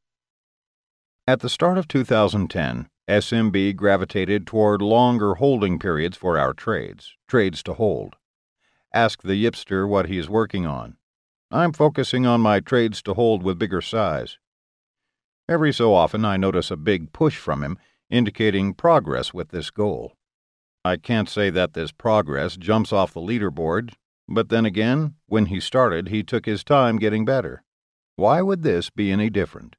At the start of two thousand ten, S M B gravitated toward longer holding periods for our trades, trades to hold. Ask the Yipster what he is working on. I'm focusing on my trades to hold with bigger size. Every so often I notice a big push from him, indicating progress with this goal. I can't say that this progress jumps off the leaderboard, but then again, when he started, he took his time getting better. Why would this be any different?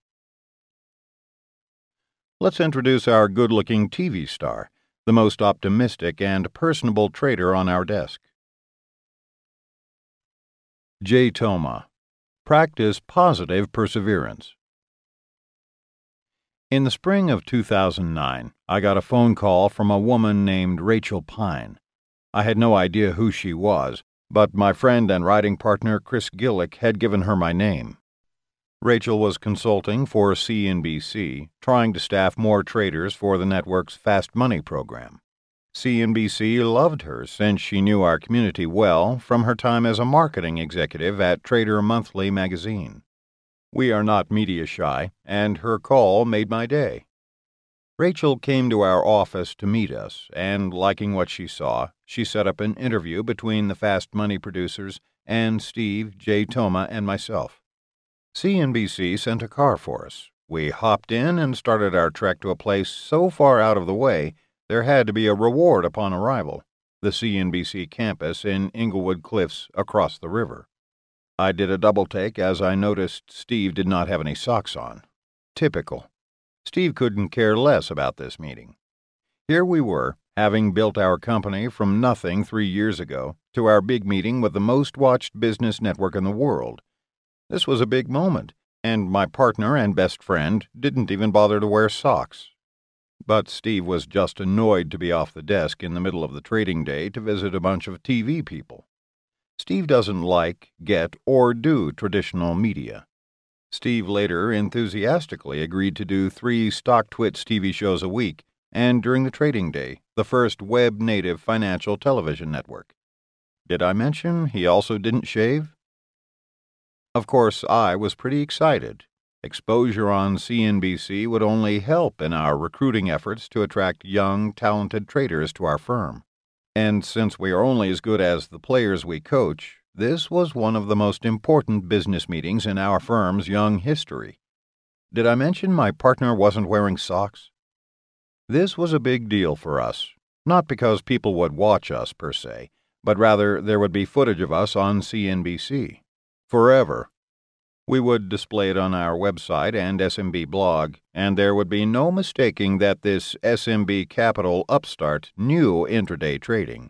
Let's introduce our good-looking T V star, the most optimistic and personable trader on our desk. J. Toma. Practice positive perseverance. In the spring of two thousand nine, I got a phone call from a woman named Rachel Pine. I had no idea who she was, but my friend and writing partner Chris Gillick had given her my name. Rachel was consulting for C N B C, trying to staff more traders for the network's Fast Money program. C N B C loved her since she knew our community well from her time as a marketing executive at Trader Monthly magazine. We are not media shy, and her call made my day. Rachel came to our office to meet us, and liking what she saw, she set up an interview between the Fast Money producers and Steve, J. Toma, and myself. C N B C sent a car for us. We hopped in and started our trek to a place so far out of the way there had to be a reward upon arrival, the C N B C campus in Inglewood Cliffs across the river. I did a double take as I noticed Steve did not have any socks on. Typical. Steve couldn't care less about this meeting. Here we were, having built our company from nothing three years ago to our big meeting with the most watched business network in the world. This was a big moment, and my partner and best friend didn't even bother to wear socks. But Steve was just annoyed to be off the desk in the middle of the trading day to visit a bunch of T V people. Steve doesn't like, get, or do traditional media. Steve later enthusiastically agreed to do three StockTwits T V shows a week, and during the trading day, the first web-native financial television network. Did I mention he also didn't shave? Of course, I was pretty excited. Exposure on C N B C would only help in our recruiting efforts to attract young, talented traders to our firm. And since we are only as good as the players we coach, this was one of the most important business meetings in our firm's young history. Did I mention my partner wasn't wearing socks? This was a big deal for us, not because people would watch us per se, but rather there would be footage of us on C N B C. Forever. We would display it on our website and S M B blog, and there would be no mistaking that this S M B Capital upstart knew intraday trading.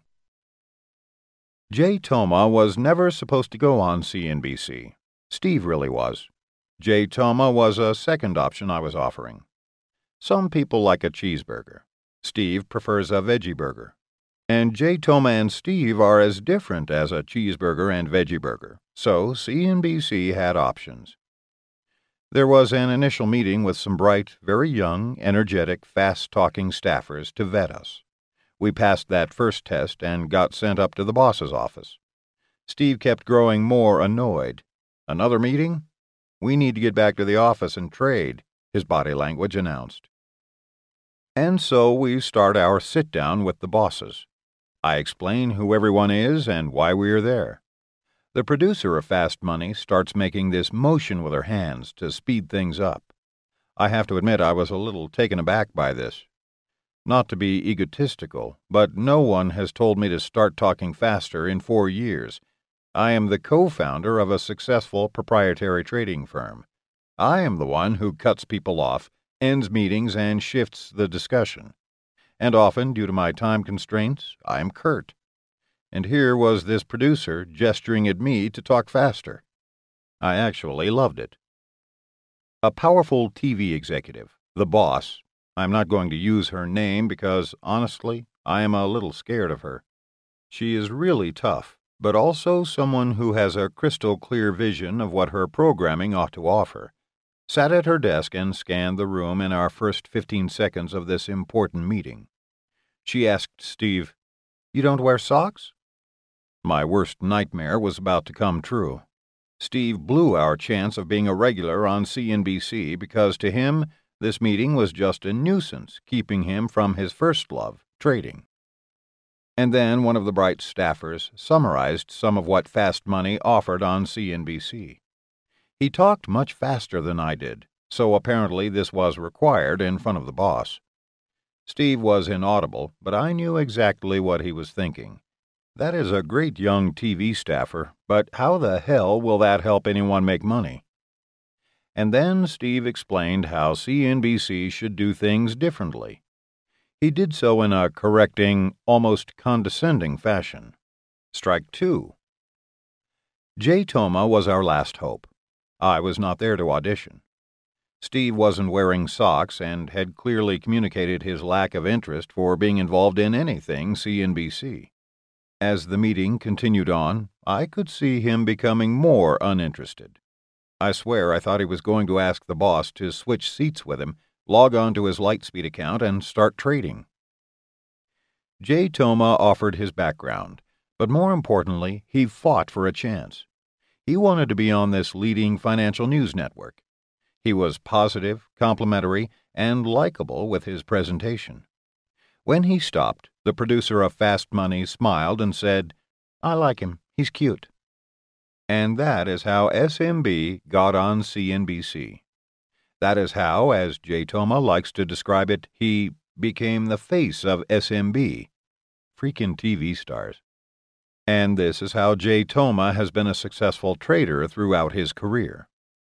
J. Toma was never supposed to go on C N B C. Steve really was. J. Toma was a second option I was offering. Some people like a cheeseburger. Steve prefers a veggie burger. And J. Toma and Steve are as different as a cheeseburger and veggie burger, so C N B C had options. There was an initial meeting with some bright, very young, energetic, fast-talking staffers to vet us. We passed that first test and got sent up to the boss's office. Steve kept growing more annoyed. "Another meeting? We need to get back to the office and trade," his body language announced. And so we start our sit-down with the bosses. I explain who everyone is and why we are there. The producer of Fast Money starts making this motion with her hands to speed things up. I have to admit I was a little taken aback by this. Not to be egotistical, but no one has told me to start talking faster in four years. I am the co-founder of a successful proprietary trading firm. I am the one who cuts people off, ends meetings, and shifts the discussion. And often, due to my time constraints, I am curt. And here was this producer gesturing at me to talk faster. I actually loved it. A powerful T V executive, the boss. I'm not going to use her name because, honestly, I am a little scared of her. She is really tough, but also someone who has a crystal-clear vision of what her programming ought to offer. Sat at her desk and scanned the room in our first fifteen seconds of this important meeting. She asked Steve, "You don't wear socks?" My worst nightmare was about to come true. Steve blew our chance of being a regular on C N B C because to him this meeting was just a nuisance, keeping him from his first love, trading. And then one of the bright staffers summarized some of what Fast Money offered on C N B C. He talked much faster than I did, so apparently this was required in front of the boss. Steve was inaudible, but I knew exactly what he was thinking. That is a great young T V staffer, but how the hell will that help anyone make money? And then Steve explained how C N B C should do things differently. He did so in a correcting, almost condescending fashion. Strike two. J. Toma was our last hope. I was not there to audition. Steve wasn't wearing socks and had clearly communicated his lack of interest for being involved in anything C N B C. As the meeting continued on, I could see him becoming more uninterested. I swear I thought he was going to ask the boss to switch seats with him, log on to his Lightspeed account, and start trading. J. Toma offered his background, but more importantly, he fought for a chance. He wanted to be on this leading financial news network. He was positive, complimentary, and likable with his presentation. When he stopped, the producer of Fast Money smiled and said, "I like him. He's cute." And that is how S M B got on C N B C. That is how, as J. Toma likes to describe it, he became the face of S M B. Freaking T V stars. And this is how J. Toma has been a successful trader throughout his career.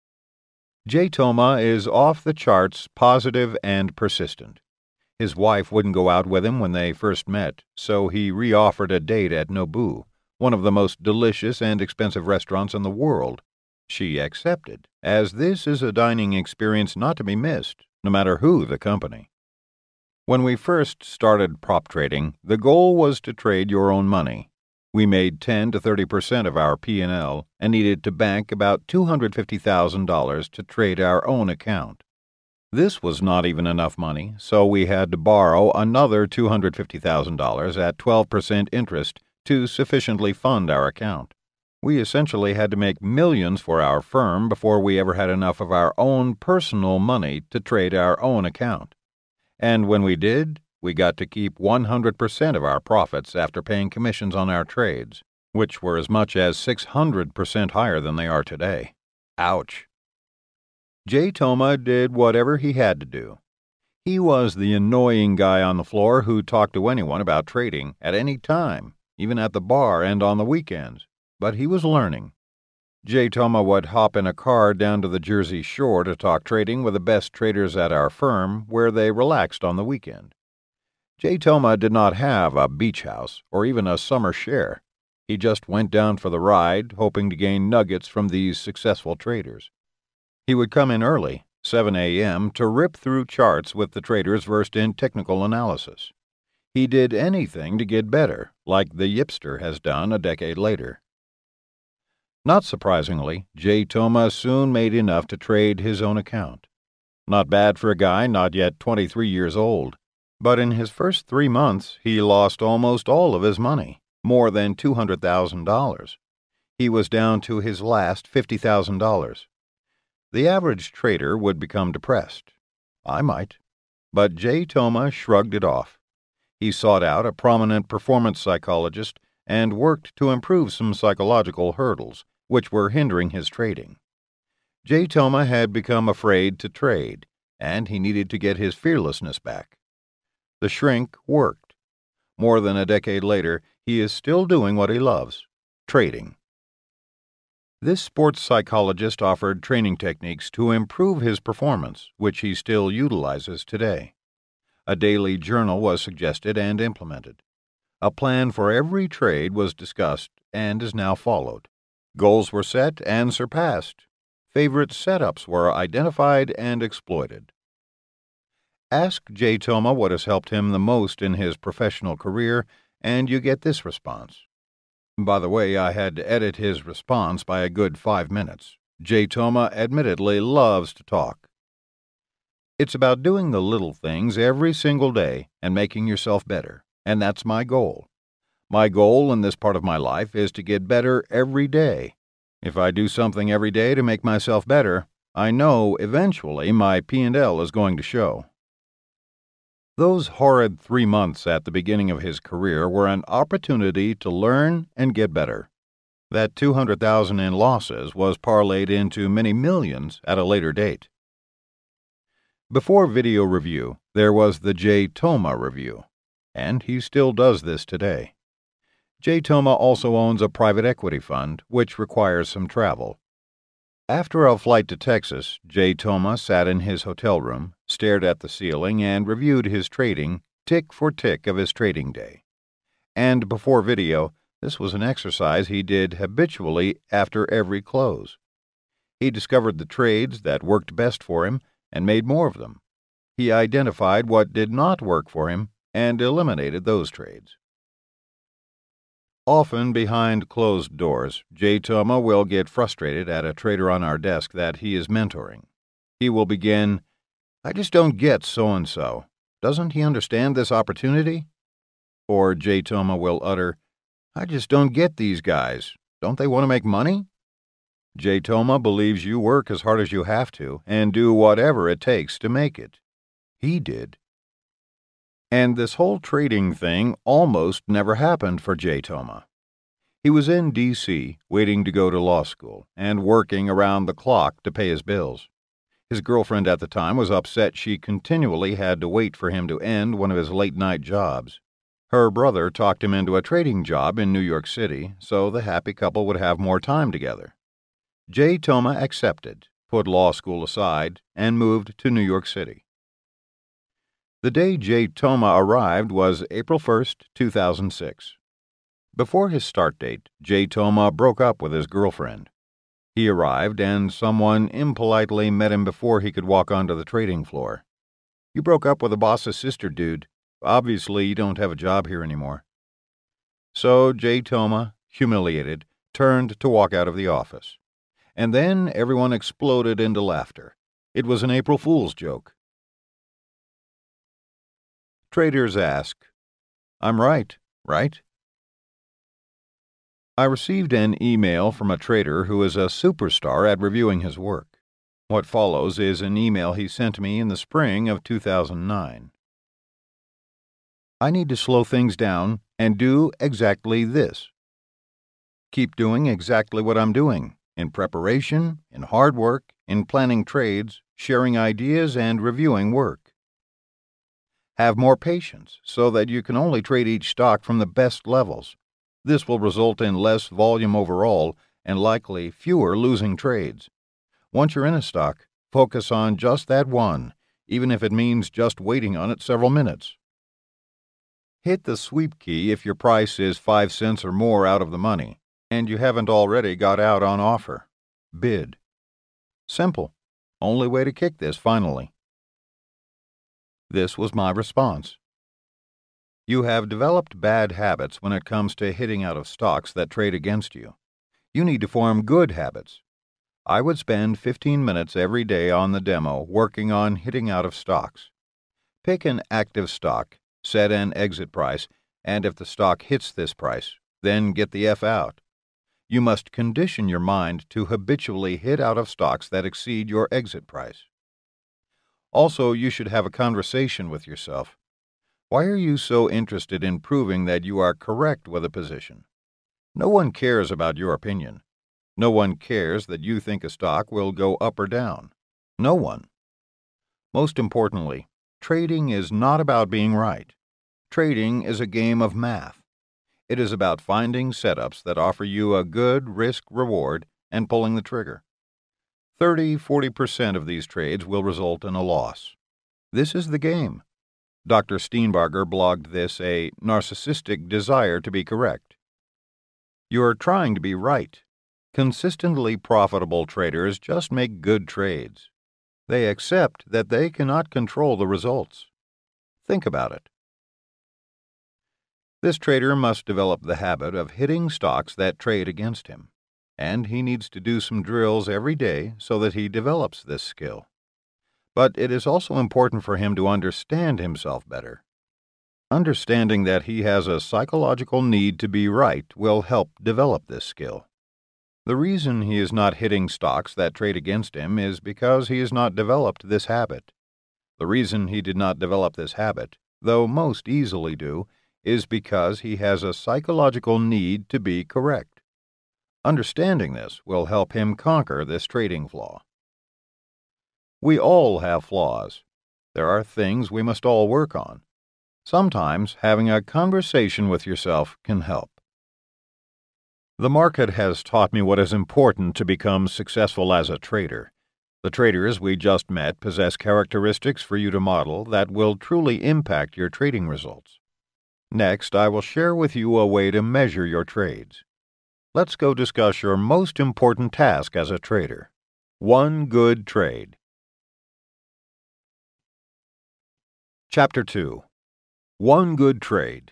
J. Toma is off the charts positive and persistent. His wife wouldn't go out with him when they first met, so he reoffered a date at Nobu, one of the most delicious and expensive restaurants in the world. She accepted, as this is a dining experience not to be missed, no matter who the company. When we first started prop trading, the goal was to trade your own money. We made ten to thirty percent of our P and L and needed to bank about two hundred fifty thousand dollars to trade our own account. This was not even enough money, so we had to borrow another two hundred fifty thousand dollars at twelve percent interest to sufficiently fund our account. We essentially had to make millions for our firm before we ever had enough of our own personal money to trade our own account. And when we did, we got to keep one hundred percent of our profits after paying commissions on our trades, which were as much as six hundred percent higher than they are today. Ouch. J. Toma did whatever he had to do. He was the annoying guy on the floor who talked to anyone about trading at any time, even at the bar and on the weekends. But he was learning. J. Toma would hop in a car down to the Jersey Shore to talk trading with the best traders at our firm, where they relaxed on the weekend. J. Toma did not have a beach house or even a summer share. He just went down for the ride, hoping to gain nuggets from these successful traders. He would come in early, seven a.m., to rip through charts with the traders versed in technical analysis. He did anything to get better, like the Yipster has done a decade later. Not surprisingly, J. Toma soon made enough to trade his own account. Not bad for a guy not yet twenty-three years old. But in his first three months, he lost almost all of his money, more than two hundred thousand dollars. He was down to his last fifty thousand dollars. The average trader would become depressed. I might. But J. Toma shrugged it off. He sought out a prominent performance psychologist and worked to improve some psychological hurdles, which were hindering his trading. J. Toma had become afraid to trade, and he needed to get his fearlessness back. The shrink worked. More than a decade later, he is still doing what he loves, trading. This sports psychologist offered training techniques to improve his performance, which he still utilizes today. A daily journal was suggested and implemented. A plan for every trade was discussed and is now followed. Goals were set and surpassed. Favorite setups were identified and exploited. Ask J. Toma what has helped him the most in his professional career, and you get this response. By the way, I had to edit his response by a good five minutes. J. Toma admittedly loves to talk. It's about doing the little things every single day and making yourself better, and that's my goal. My goal in this part of my life is to get better every day. If I do something every day to make myself better, I know eventually my P and L is going to show. Those horrid three months at the beginning of his career were an opportunity to learn and get better. That two hundred thousand dollars in losses was parlayed into many millions at a later date. Before video review, there was the J. Toma review, and he still does this today. J. Toma also owns a private equity fund, which requires some travel. After a flight to Texas, J. Toma sat in his hotel room, stared at the ceiling, and reviewed his trading, tick for tick of his trading day. And before video, this was an exercise he did habitually after every close. He discovered the trades that worked best for him and made more of them. He identified what did not work for him and eliminated those trades. Often behind closed doors, J. Toma will get frustrated at a trader on our desk that he is mentoring. He will begin, "I just don't get so-and-so. Doesn't he understand this opportunity?" Or J. Toma will utter, "I just don't get these guys. Don't they want to make money?" J. Toma believes you work as hard as you have to and do whatever it takes to make it. He did. And this whole trading thing almost never happened for J. Toma. He was in D C waiting to go to law school and working around the clock to pay his bills. His girlfriend at the time was upset she continually had to wait for him to end one of his late-night jobs. Her brother talked him into a trading job in New York City so the happy couple would have more time together. J. Toma accepted, put law school aside, and moved to New York City. The day J. Toma arrived was April first, two thousand six. Before his start date, J. Toma broke up with his girlfriend. He arrived, and someone impolitely met him before he could walk onto the trading floor. "You broke up with the boss's sister, dude. Obviously, you don't have a job here anymore." So J. Toma, humiliated, turned to walk out of the office. And then everyone exploded into laughter. It was an April Fool's joke. Traders ask, "I'm right, right?" I received an email from a trader who is a superstar at reviewing his work. What follows is an email he sent me in the spring of two thousand nine. I need to slow things down and do exactly this. Keep doing exactly what I'm doing, in preparation, in hard work, in planning trades, sharing ideas, and reviewing work. Have more patience so that you can only trade each stock from the best levels. This will result in less volume overall and likely fewer losing trades. Once you're in a stock, focus on just that one, even if it means just waiting on it several minutes. Hit the sweep key if your price is five cents or more out of the money, and you haven't already got out on offer. Bid. Simple. Only way to kick this finally. This was my response. You have developed bad habits when it comes to hitting out of stocks that trade against you. You need to form good habits. I would spend fifteen minutes every day on the demo working on hitting out of stocks. Pick an active stock, set an exit price, and if the stock hits this price, then get the F out. You must condition your mind to habitually hit out of stocks that exceed your exit price. Also, you should have a conversation with yourself. Why are you so interested in proving that you are correct with a position? No one cares about your opinion. No one cares that you think a stock will go up or down. No one. Most importantly, trading is not about being right. Trading is a game of math. It is about finding setups that offer you a good risk-reward and pulling the trigger. thirty to forty percent of these trades will result in a loss. This is the game. Doctor Steenbarger blogged this a narcissistic desire to be correct. You're trying to be right. Consistently profitable traders just make good trades. They accept that they cannot control the results. Think about it. This trader must develop the habit of hitting stocks that trade against him, and he needs to do some drills every day so that he develops this skill. But it is also important for him to understand himself better. Understanding that he has a psychological need to be right will help develop this skill. The reason he is not hitting stocks that trade against him is because he has not developed this habit. The reason he did not develop this habit, though most easily do, is because he has a psychological need to be correct. Understanding this will help him conquer this trading flaw. We all have flaws. There are things we must all work on. Sometimes having a conversation with yourself can help. The market has taught me what is important to become successful as a trader. The traders we just met possess characteristics for you to model that will truly impact your trading results. Next, I will share with you a way to measure your trades. Let's go discuss your most important task as a trader. One good trade. Chapter two. One good trade.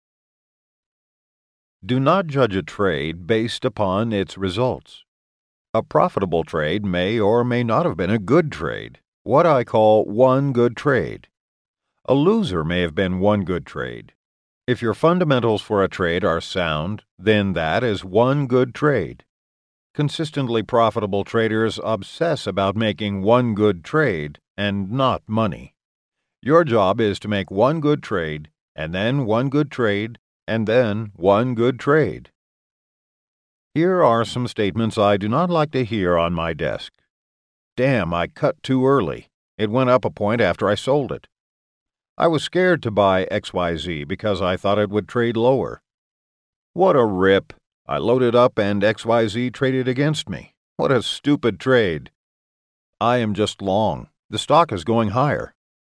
Do not judge a trade based upon its results. A profitable trade may or may not have been a good trade, what I call one good trade. A loser may have been one good trade. If your fundamentals for a trade are sound, then that is one good trade. Consistently profitable traders obsess about making one good trade and not money. Your job is to make one good trade, and then one good trade, and then one good trade. Here are some statements I do not like to hear on my desk. Damn, I cut too early. It went up a point after I sold it. I was scared to buy X Y Z because I thought it would trade lower. What a rip. I loaded up and X Y Z traded against me. What a stupid trade. I am just long. The stock is going higher.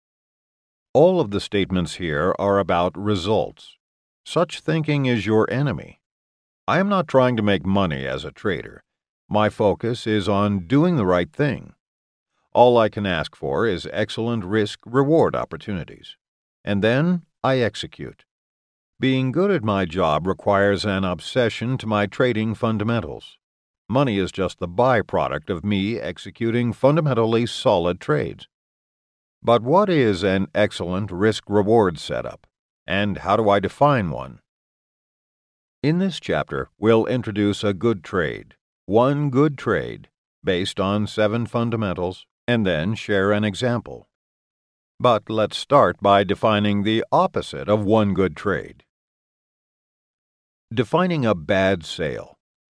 All of the statements here are about results. Such thinking is your enemy. I am not trying to make money as a trader. My focus is on doing the right thing. All I can ask for is excellent risk-reward opportunities. And then I execute. Being good at my job requires an obsession to my trading fundamentals. Money is just the byproduct of me executing fundamentally solid trades. But what is an excellent risk-reward setup, and how do I define one? In this chapter, we'll introduce a good trade, one good trade, based on seven fundamentals, and then share an example. But let's start by defining the opposite of one good trade. Defining a bad sale.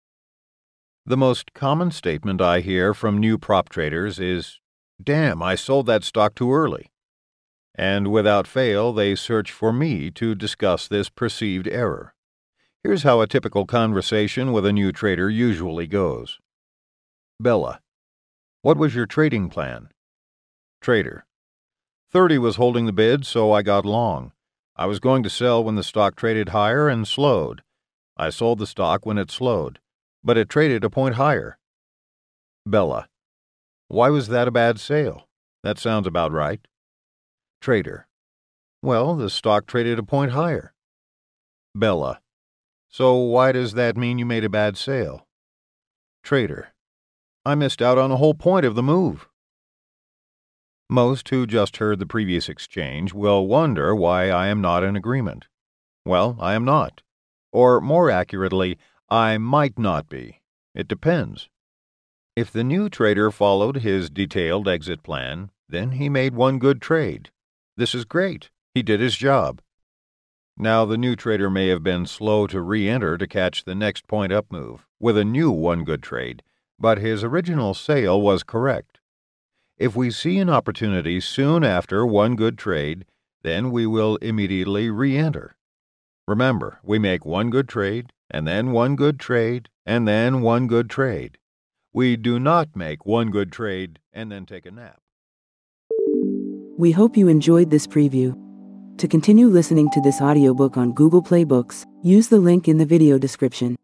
The most common statement I hear from new prop traders is, "Damn, I sold that stock too early." And without fail, they search for me to discuss this perceived error. Here's how a typical conversation with a new trader usually goes. Bella: what was your trading plan? Trader: thirty was holding the bid, so I got long. I was going to sell when the stock traded higher and slowed. I sold the stock when it slowed, but it traded a point higher. Bella: why was that a bad sale? That sounds about right. Trader: Well, the stock traded a point higher. Bella. So why does that mean you made a bad sale? Trader. I missed out on the whole point of the move. Most who just heard the previous exchange will wonder why I am not in agreement. Well, I am not. Or more accurately, I might not be. It depends. If the new trader followed his detailed exit plan, then he made one good trade. This is great. He did his job. Now, the new trader may have been slow to re-enter to catch the next point-up move with a new one good trade, but his original sale was correct. If we see an opportunity soon after one good trade, then we will immediately re-enter. Remember, we make one good trade, and then one good trade, and then one good trade. We do not make one good trade and then take a nap. We hope you enjoyed this preview. To continue listening to this audiobook on Google Play Books, use the link in the video description.